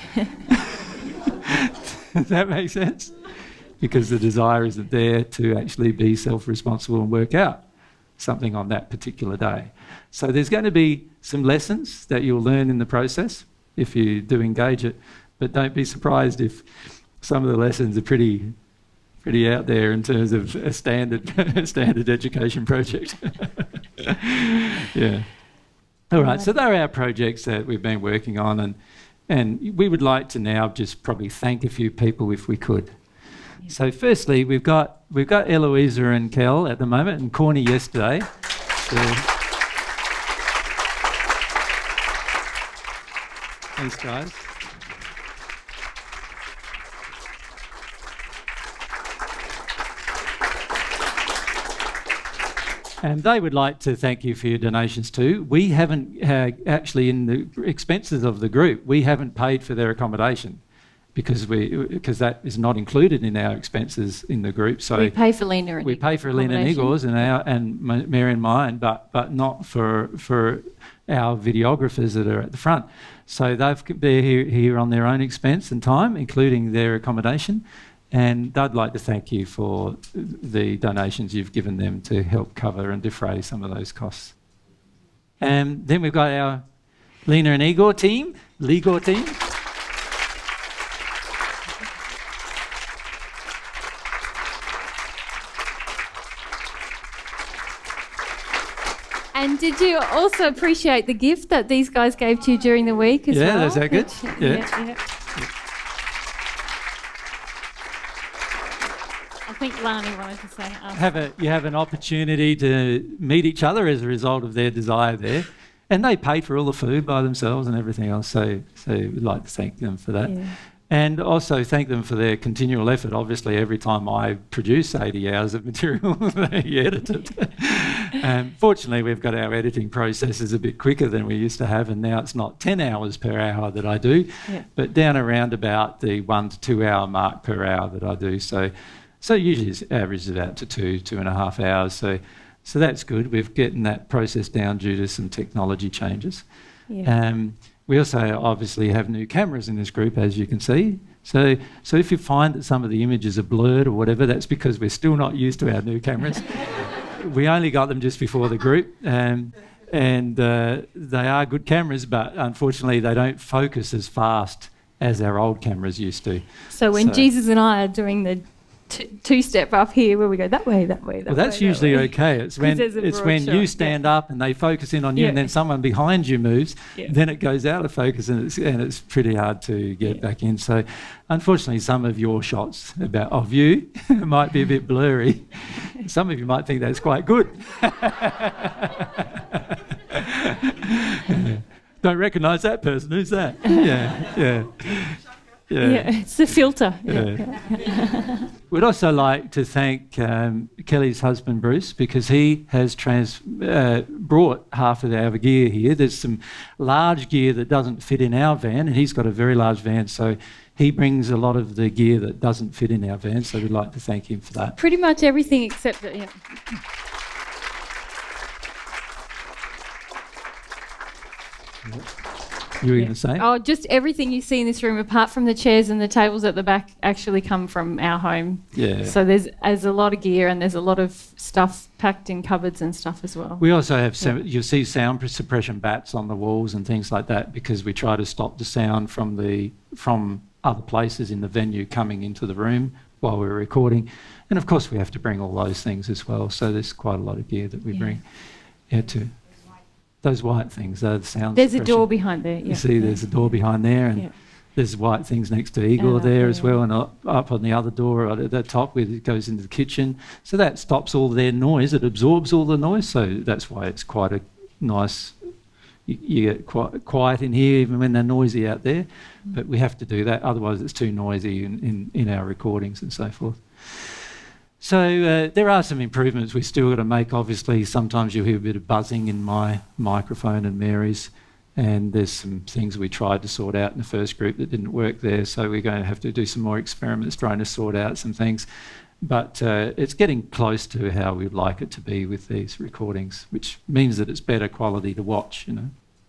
Speaker 2: Does that make sense? Because the desire isn't there to actually be self-responsible and work out something on that particular day. So there's going to be some lessons that you'll learn in the process if you do engage it, but don't be surprised if some of the lessons are pretty pretty out there in terms of a standard standard education project. Yeah. All right, so they're our projects that we've been working on, and and we would like to now just probably thank a few people if we could. So firstly, we've got we've got Eloisa and Kel at the moment, and Corny yesterday. So, thanks, guys. And they would like to thank you for your donations too. We haven't uh, actually, in the expenses of the group, we haven't paid for their accommodation, because we because that is not included in our expenses in the group. So
Speaker 5: we pay for Lena and
Speaker 2: we pay for Lena and Igor's and our and Mary and mine, but but not for for our videographers that are at the front. So they've they're here, here on their own expense and time, including their accommodation. And they'd like to thank you for the donations you've given them to help cover and defray some of those costs. And then we've got our Lena and Igor team, Ligor team.
Speaker 5: And did you also appreciate the gift that these guys gave to you during the week as
Speaker 2: yeah,
Speaker 5: well?
Speaker 2: Yeah, is that good?
Speaker 5: Which,
Speaker 2: yeah.
Speaker 5: yeah, yeah. I think Lani wanted to say. Um,
Speaker 2: have a, you have an opportunity to meet each other as a result of their desire there. And they paid for all the food by themselves and everything else. So, so we'd like to thank them for that. Yeah. And also thank them for their continual effort. Obviously, every time I produce eighty hours of material, they edit it. um, fortunately, we've got our editing processes a bit quicker than we used to have, and now it's not ten hours per hour that I do, yeah. but down around about the one to two hour mark per hour that I do. So, so usually it's averages about to two, two and a half hours. So, so that's good. We've getting that process down due to some technology changes. Yeah. Um, We also obviously have new cameras in this group, as you can see. So, so if you find that some of the images are blurred or whatever, that's because we're still not used to our new cameras. We only got them just before the group, um, and uh, they are good cameras, but unfortunately they don't focus as fast as our old cameras used to.
Speaker 5: So when
Speaker 2: so,
Speaker 5: Jesus and I are doing the t two-step up here, where we go that way, that way, that
Speaker 2: well,
Speaker 5: way.
Speaker 2: that's usually
Speaker 5: way.
Speaker 2: okay. It's when it's when shot. you stand yeah. up and they focus in on you, yeah. and then someone behind you moves. Yeah. Then it goes out of focus, and it's and it's pretty hard to get yeah. back in. So, unfortunately, some of your shots about of you might be a bit blurry. Some of you might think that's quite good. yeah. Don't recognise that person. Who's that? yeah, yeah. Yeah.
Speaker 5: yeah, it's the filter.
Speaker 2: Yeah. Yeah. We'd also like to thank um, Kelly's husband, Bruce, because he has trans uh, brought half of our gear here. There's some large gear that doesn't fit in our van, and he's got a very large van, so he brings a lot of the gear that doesn't fit in our van, so we'd like to thank him for that.
Speaker 5: Pretty much everything except that, yeah.
Speaker 2: You were
Speaker 5: yeah.
Speaker 2: going to say?
Speaker 5: Oh, just everything you see in this room, apart from the chairs and the tables at the back, actually come from our home.
Speaker 2: Yeah.
Speaker 5: So there's, there's a lot of gear, and there's a lot of stuff packed in cupboards and stuff as well.
Speaker 2: We also have,
Speaker 5: yeah.
Speaker 2: you'll see sound suppression bats on the walls and things like that, because we try to stop the sound from the from other places in the venue coming into the room while we're recording. And of course we have to bring all those things as well. So there's quite a lot of gear that we
Speaker 5: Yeah.
Speaker 2: bring yeah, to those white things, are the sound
Speaker 5: There's a
Speaker 2: suppression.
Speaker 5: door behind there. Yeah.
Speaker 2: You see
Speaker 5: yeah.
Speaker 2: there's a door behind there, and
Speaker 5: Yeah.
Speaker 2: there's white things next to Igor
Speaker 5: up
Speaker 2: there
Speaker 5: there,
Speaker 2: as well, and up, up on the other door at the top where it goes into the kitchen. So that stops all their noise. It absorbs all the noise. So that's why it's quite a nice, you, you get quite quiet in here even when they're noisy out there. Mm. But we have to do that, otherwise it's too noisy in, in, in our recordings and so forth. So uh, there are some improvements we've still got to make. Obviously, sometimes you'll hear a bit of buzzing in my microphone and Mary's, and there's some things we tried to sort out in the first group that didn't work there, so we're going to have to do some more experiments trying to sort out some things. But uh, it's getting close to how we'd like it to be with these recordings, which means that it's better quality to watch, you know.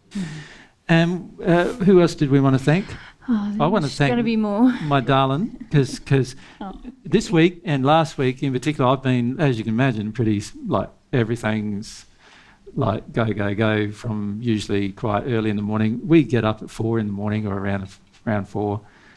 Speaker 2: Mm-hmm. Um, uh, who else did we want to thank?
Speaker 5: Oh,
Speaker 2: I want to thank
Speaker 5: going to be more.
Speaker 2: my darling, because because
Speaker 5: oh.
Speaker 2: this week and last week in particular, I've been, as you can imagine, pretty like everything's like go go go from usually quite early in the morning. We get up at four in the morning or around around four,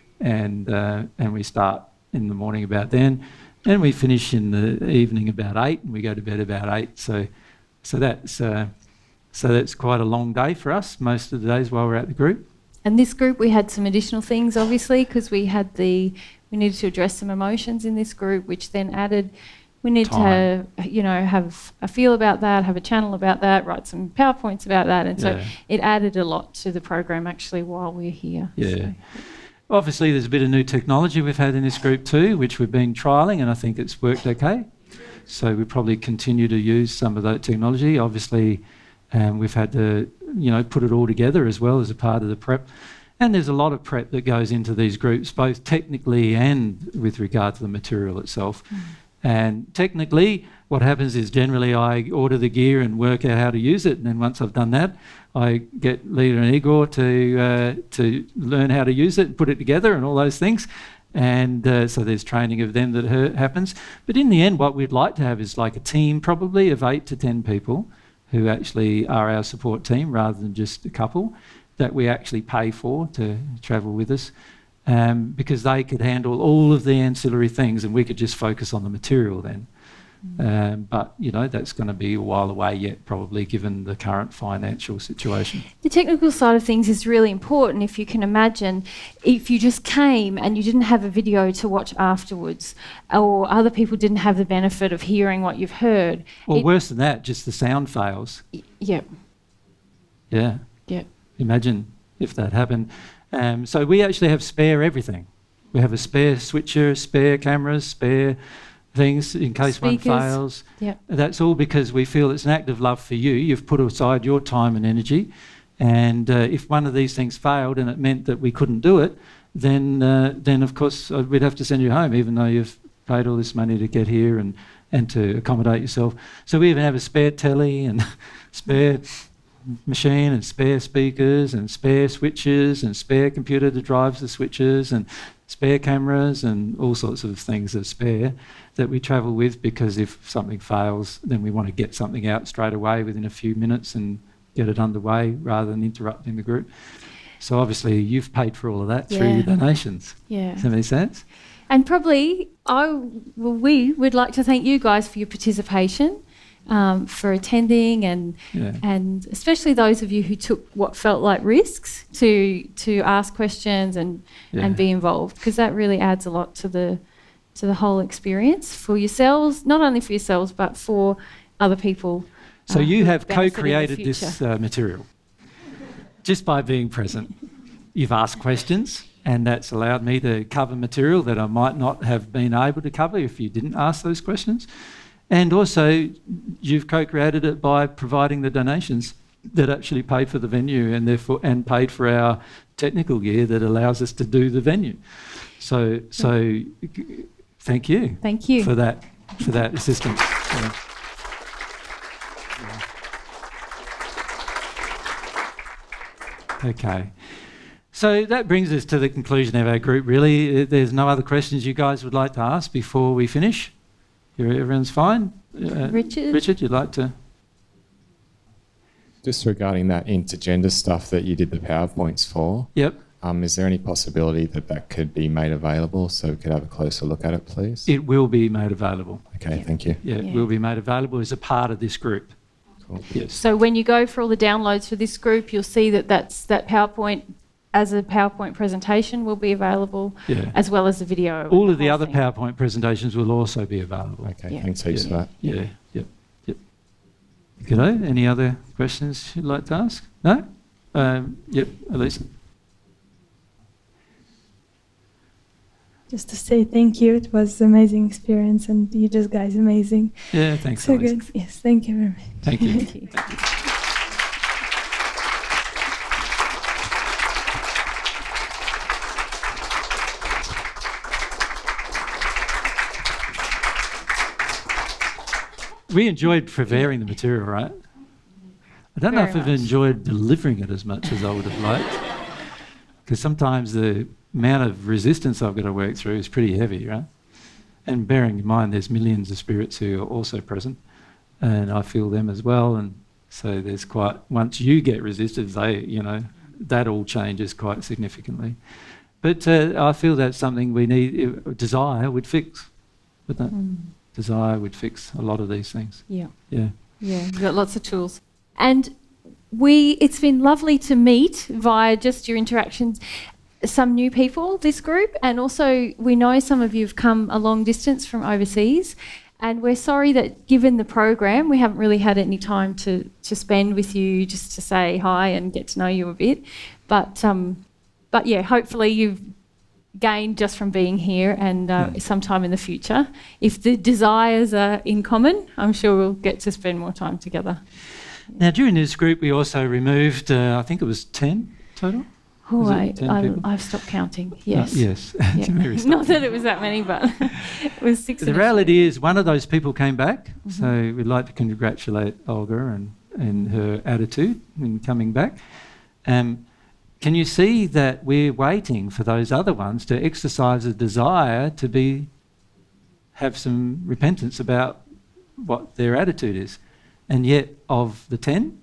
Speaker 2: and uh, and we start in the morning about then, and we finish in the evening about eight, and we go to bed about eight. So so that's uh, so that's quite a long day for us most of the days while we're at the group.
Speaker 5: And this group, we had some additional things, obviously, because we had the, we needed to address some emotions in this group, which then added, we need
Speaker 2: Time.
Speaker 5: to, you know, have a feel about that, have a channel about that, write some PowerPoints about that. And so
Speaker 2: Yeah.
Speaker 5: it added a lot to the program, actually, while we're here.
Speaker 2: Yeah.
Speaker 5: So.
Speaker 2: Obviously, there's a bit of new technology we've had in this group too, which we've been trialling, and I think it's worked okay. So we probably continue to use some of that technology. Obviously, um, we've had to, you know, put it all together as well as a part of the prep. And there's a lot of prep that goes into these groups, both technically and with regard to the material itself. Mm. And technically, what happens is generally I order the gear and work out how to use it, and then once I've done that, I get Lita and Igor to uh, to learn how to use it and put it together and all those things. And uh, so there's training of them that ha- happens. But in the end, what we'd like to have is like a team probably of eight to ten people who actually are our support team rather than just a couple that we actually pay for to travel with us, um, because they could handle all of the ancillary things and we could just focus on the material then. Mm. Um, but, you know, that's going to be a while away yet, probably, given the current financial situation.
Speaker 5: The technical side of things is really important. If you can imagine, if you just came and you didn't have a video to watch afterwards, or other people didn't have the benefit of hearing what you've heard.
Speaker 2: Or
Speaker 5: it,
Speaker 2: worse than that, just the sound fails.
Speaker 5: Y- yep.
Speaker 2: Yeah.
Speaker 5: Yep.
Speaker 2: Imagine if that happened. Um, so we actually have spare everything. We have a spare switcher, spare cameras, spare things in case
Speaker 5: Speakers.
Speaker 2: one fails.
Speaker 5: Yep.
Speaker 2: That's all because we feel it's an act of love for you. You've put aside your time and energy, and uh, if one of these things failed and it meant that we couldn't do it, then uh, then of course uh, we'd have to send you home, even though you've paid all this money to get here and, and to accommodate yourself. So we even have a spare telly and spare machine and spare speakers and spare switches and spare computer that drives the switches and spare cameras and all sorts of things that are spare that we travel with, because if something fails then we want to get something out straight away within a few minutes and get it underway rather than interrupting the group. So obviously you've paid for all of that
Speaker 5: Yeah.
Speaker 2: through your donations.
Speaker 5: Yeah.
Speaker 2: Does that make sense?
Speaker 5: And probably I, well, we would like to thank you guys for your participation, um, for attending, and
Speaker 2: Yeah.
Speaker 5: and especially those of you who took what felt like risks to to ask questions and
Speaker 2: Yeah.
Speaker 5: and be involved, because that really adds a lot to the to the whole experience for yourselves, not only for yourselves but for other people.
Speaker 2: So
Speaker 5: uh,
Speaker 2: you
Speaker 5: who
Speaker 2: have
Speaker 5: benefit in the
Speaker 2: co-created
Speaker 5: future.
Speaker 2: this uh, material just by being present. You've asked questions, and that's allowed me to cover material that I might not have been able to cover if you didn't ask those questions. And also, you've co-created it by providing the donations that actually paid for the venue and therefore and paid for our technical gear that allows us to do the venue. So, so thank you.
Speaker 5: Thank you
Speaker 2: for that for that assistance. Yeah. Okay. So that brings us to the conclusion of our group, really. There's no other questions you guys would like to ask before we finish? Everyone's fine? Uh,
Speaker 5: Richard?
Speaker 2: Richard, you'd like to?
Speaker 10: Just regarding that intergender stuff that you did the PowerPoints for.
Speaker 2: Yep.
Speaker 8: Um, is there any possibility that that could be made available so we could have a closer look at it, please?
Speaker 2: It will be made available.
Speaker 8: Okay, thank you.
Speaker 2: Yeah,
Speaker 5: Yeah.
Speaker 2: it will be made available as a part of this group.
Speaker 8: Cool.
Speaker 2: Yes.
Speaker 5: So when you go for all the downloads for this group, you'll see that that's, that PowerPoint as a PowerPoint presentation will be available,
Speaker 2: Yeah.
Speaker 5: as well as the video.
Speaker 2: All of the
Speaker 5: whole
Speaker 2: other
Speaker 5: thing.
Speaker 2: PowerPoint presentations will also be available.
Speaker 8: Okay,
Speaker 5: Yeah.
Speaker 8: thanks heaps
Speaker 2: Yeah.
Speaker 8: for that.
Speaker 2: Yeah, yep, yep. G'day. Any other questions you'd like to ask? No? Um, yep, Elisa.
Speaker 10: Just to say thank you. It was an amazing experience, and you just guys amazing.
Speaker 2: Yeah, thanks,
Speaker 10: So
Speaker 2: Elisa.
Speaker 10: good. Yes, thank you very much.
Speaker 2: Thank you.
Speaker 5: Thank you.
Speaker 2: We enjoyed preparing the material, right? I don't know
Speaker 5: Very
Speaker 2: if I've
Speaker 5: much.
Speaker 2: enjoyed delivering it as much as I would have liked. Because sometimes the amount of resistance I've got to work through is pretty heavy, right? And bearing in mind there's millions of spirits who are also present, and I feel them as well. And so there's quite, once you get resisted, they, you know, that all changes quite significantly. But uh, I feel that's something we need, uh, desire would fix, wouldn't it?
Speaker 5: Mm.
Speaker 2: Desire would fix a lot of these things.
Speaker 5: Yeah.
Speaker 2: Yeah.
Speaker 5: Yeah, we've got lots of tools. And we, it's been lovely to meet via just your interactions some new people, this group, and also we know some of you have come a long distance from overseas, and we're sorry that given the program we haven't really had any time to, to spend with you just to say hi and get to know you a bit. But, um, but yeah, hopefully you've gained just from being here, and uh,
Speaker 2: Yeah.
Speaker 5: sometime in the future, if the desires are in common, I'm sure we'll get to spend more time together.
Speaker 2: Now, during this group, we also removed, uh, I think it was ten total?
Speaker 5: Oh,
Speaker 2: Was it
Speaker 5: I,
Speaker 2: ten
Speaker 5: I,
Speaker 2: people?
Speaker 5: I've stopped counting. Yes.
Speaker 2: Uh, yes.
Speaker 5: Yeah.
Speaker 2: Mary stopped.
Speaker 5: Not that it was that many, but it was six.
Speaker 2: The
Speaker 5: initially.
Speaker 2: reality is one of those people came back,
Speaker 5: Mm-hmm.
Speaker 2: so we'd like to congratulate Olga and, and her attitude in coming back. Um, can you see that we're waiting for those other ones to exercise a desire to be, have some repentance about what their attitude is? And yet of the ten,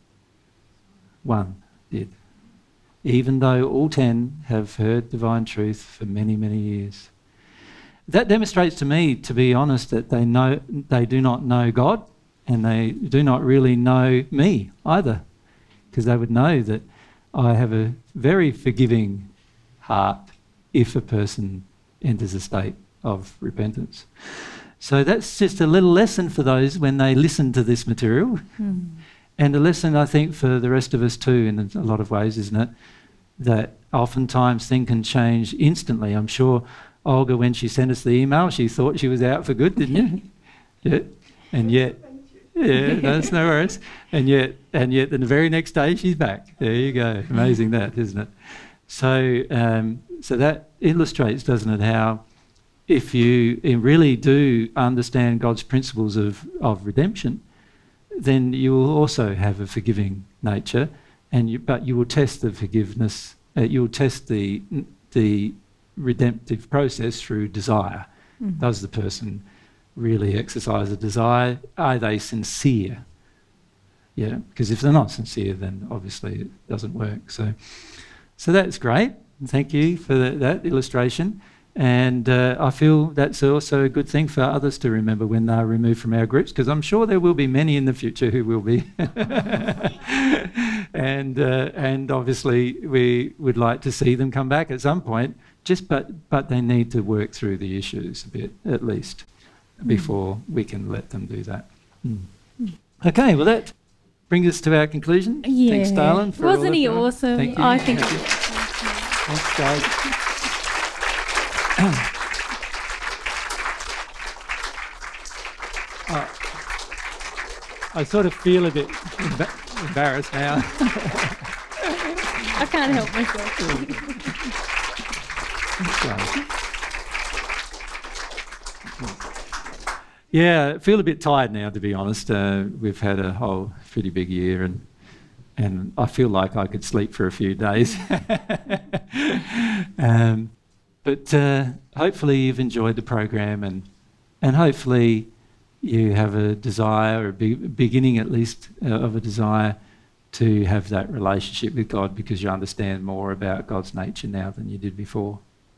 Speaker 2: one did. Even though all ten have heard divine truth for many, many years. That demonstrates to me, to be honest, that they know they do not know God, and they do not really know me either, because they would know that I have a very forgiving heart if a person enters a state of repentance. So that's just a little lesson for those when they listen to this material.
Speaker 5: Hmm.
Speaker 2: And a lesson, I think, for the rest of us too, in a lot of ways, isn't it? That oftentimes things can change instantly. I'm sure Olga, when she sent us the email, she thought she was out for good, didn't you? Yeah. And yet, yeah, that's no worries. And yet, and yet, the very next day she's back. There you go. Amazing that, isn't it? So, um, so that illustrates, doesn't it, how if you really do understand God's principles of, of redemption, then you will also have a forgiving nature, and you, but you will test the forgiveness, uh, you will test the the redemptive process through desire.
Speaker 5: Mm.
Speaker 2: Does the person really exercise a desire? Are they sincere? Yeah, because if they're not sincere, then obviously it doesn't work. So, so that's great. Thank you for that, that illustration. And uh, I feel that's also a good thing for others to remember when they're removed from our groups, because I'm sure there will be many in the future who will be. and uh, and obviously we would like to see them come back at some point, just but, but they need to work through the issues a bit, at least, mm. before we can let them do that. Mm. Mm. Okay, well that brings us to our conclusion.
Speaker 5: Yeah.
Speaker 2: Thanks, darling. For
Speaker 5: Wasn't
Speaker 2: all
Speaker 5: he
Speaker 2: of,
Speaker 5: awesome?
Speaker 2: Thank you.
Speaker 5: I think.
Speaker 2: Thank you. Thanks, guys. uh, I sort of feel a bit emba- embarrassed now.
Speaker 5: I can't help myself.
Speaker 2: Yeah, I feel a bit tired now, to be honest. Uh, we've had a whole pretty big year, and and I feel like I could sleep for a few days. um, but uh, hopefully you've enjoyed the program, and and hopefully you have a desire, or a be- beginning at least, uh, of a desire to have that relationship with God because you understand more about God's nature now than you did before.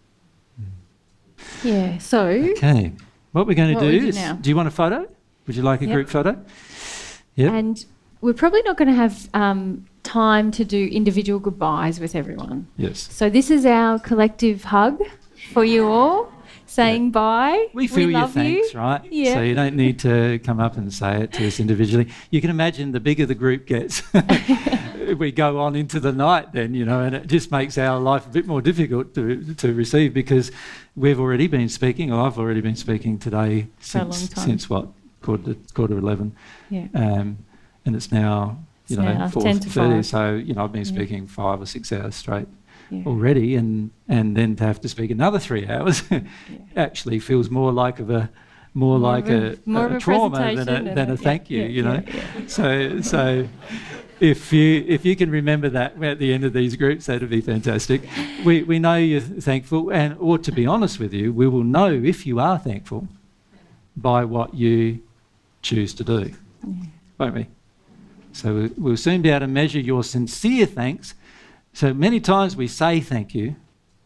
Speaker 5: Yeah, so...
Speaker 2: Okay. What we're going to
Speaker 5: What
Speaker 2: do
Speaker 5: we do
Speaker 2: is...
Speaker 5: now?
Speaker 2: Do you want a photo? Would you like a
Speaker 5: Yep.
Speaker 2: group photo? Yep.
Speaker 5: And we're probably not going to have um, time to do individual goodbyes with everyone.
Speaker 2: Yes.
Speaker 5: So this is our collective hug for you all, saying bye.
Speaker 2: We feel your
Speaker 5: love
Speaker 2: thanks,
Speaker 5: you.
Speaker 2: right?
Speaker 5: Yeah.
Speaker 2: So you don't need to come up and say it to us individually. You can imagine the bigger the group gets, we go on into the night then, you know, and it just makes our life a bit more difficult to to receive because we've already been speaking, or I've already been speaking today
Speaker 5: For a
Speaker 2: since,
Speaker 5: long time.
Speaker 2: since what, quarter to, quarter to eleven.
Speaker 5: Yeah.
Speaker 2: Um, and it's now, you
Speaker 5: It's
Speaker 2: know,
Speaker 5: now
Speaker 2: four
Speaker 5: ten to
Speaker 2: thirty.
Speaker 5: five.
Speaker 2: So, you know, I've been
Speaker 5: Yeah.
Speaker 2: speaking five or six hours straight.
Speaker 5: Yeah.
Speaker 2: Already, and and then to have to speak another three hours actually feels more like of a more,
Speaker 5: More
Speaker 2: like
Speaker 5: of a-
Speaker 2: a,
Speaker 5: more
Speaker 2: a,
Speaker 5: of a
Speaker 2: trauma than
Speaker 5: presentation
Speaker 2: a,
Speaker 5: and
Speaker 2: than
Speaker 5: a-
Speaker 2: a thank you,
Speaker 5: yeah,
Speaker 2: you
Speaker 5: yeah,
Speaker 2: know.
Speaker 5: yeah.
Speaker 2: So so if you if you can remember that at the end of these groups, that'd be fantastic. We we know you're thankful, and or to be honest with you, we will know if you are thankful by what you choose to do, won't we? So we- we'll soon be able to measure your sincere thanks. So many times we say thank you,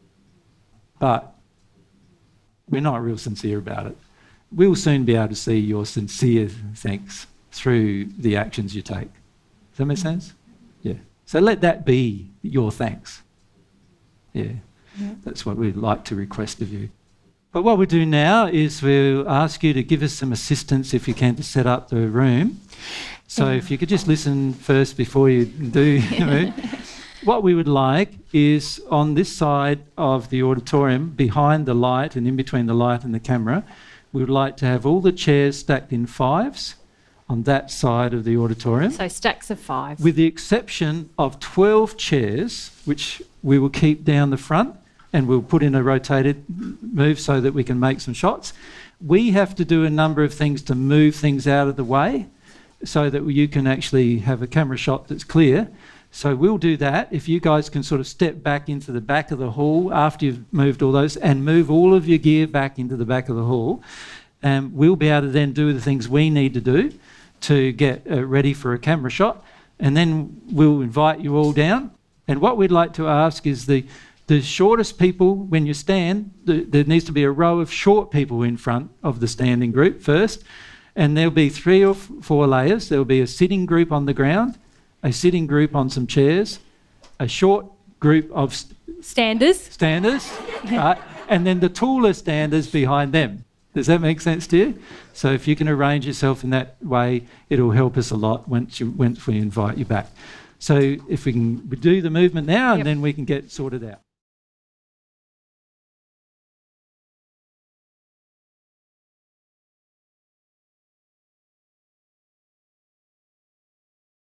Speaker 2: but we're not real sincere about it. We'll soon be able to see your sincere thanks through the actions you take. Does that make sense? Yeah. So let that be your thanks. Yeah.
Speaker 5: Yeah.
Speaker 2: That's what we'd like to request of you. But what we'll do now is we'll ask you to give us some assistance, if you can, to set up the room. So if you could just listen first before you do. You know, what we would like is on this side of the auditorium, behind the light and in between the light and the camera, we would like to have all the chairs stacked in fives on that side of the auditorium,
Speaker 5: So stacks of five.
Speaker 2: with the exception of twelve chairs, which we will keep down the front and we'll put in a rotated move so that we can make some shots. We have to do a number of things to move things out of the way so that you can actually have a camera shot that's clear. So we'll do that. If you guys can sort of step back into the back of the hall after you've moved all those and move all of your gear back into the back of the hall, um, we'll be able to then do the things we need to do to get uh, ready for a camera shot. And then we'll invite you all down. And what we'd like to ask is the, the shortest people, when you stand, the, there needs to be a row of short people in front of the standing group first. And there'll be three or f- four layers. There'll be a sitting group on the ground, a sitting group on some chairs, a short group of st-
Speaker 5: Standers.
Speaker 2: standers, right? And then the taller standers behind them. Does that make sense to you? So if you can arrange yourself in that way, it'll help us a lot once, you, once we invite you back. So if we can do the movement now,
Speaker 5: Yep.
Speaker 2: and then we can get sorted out.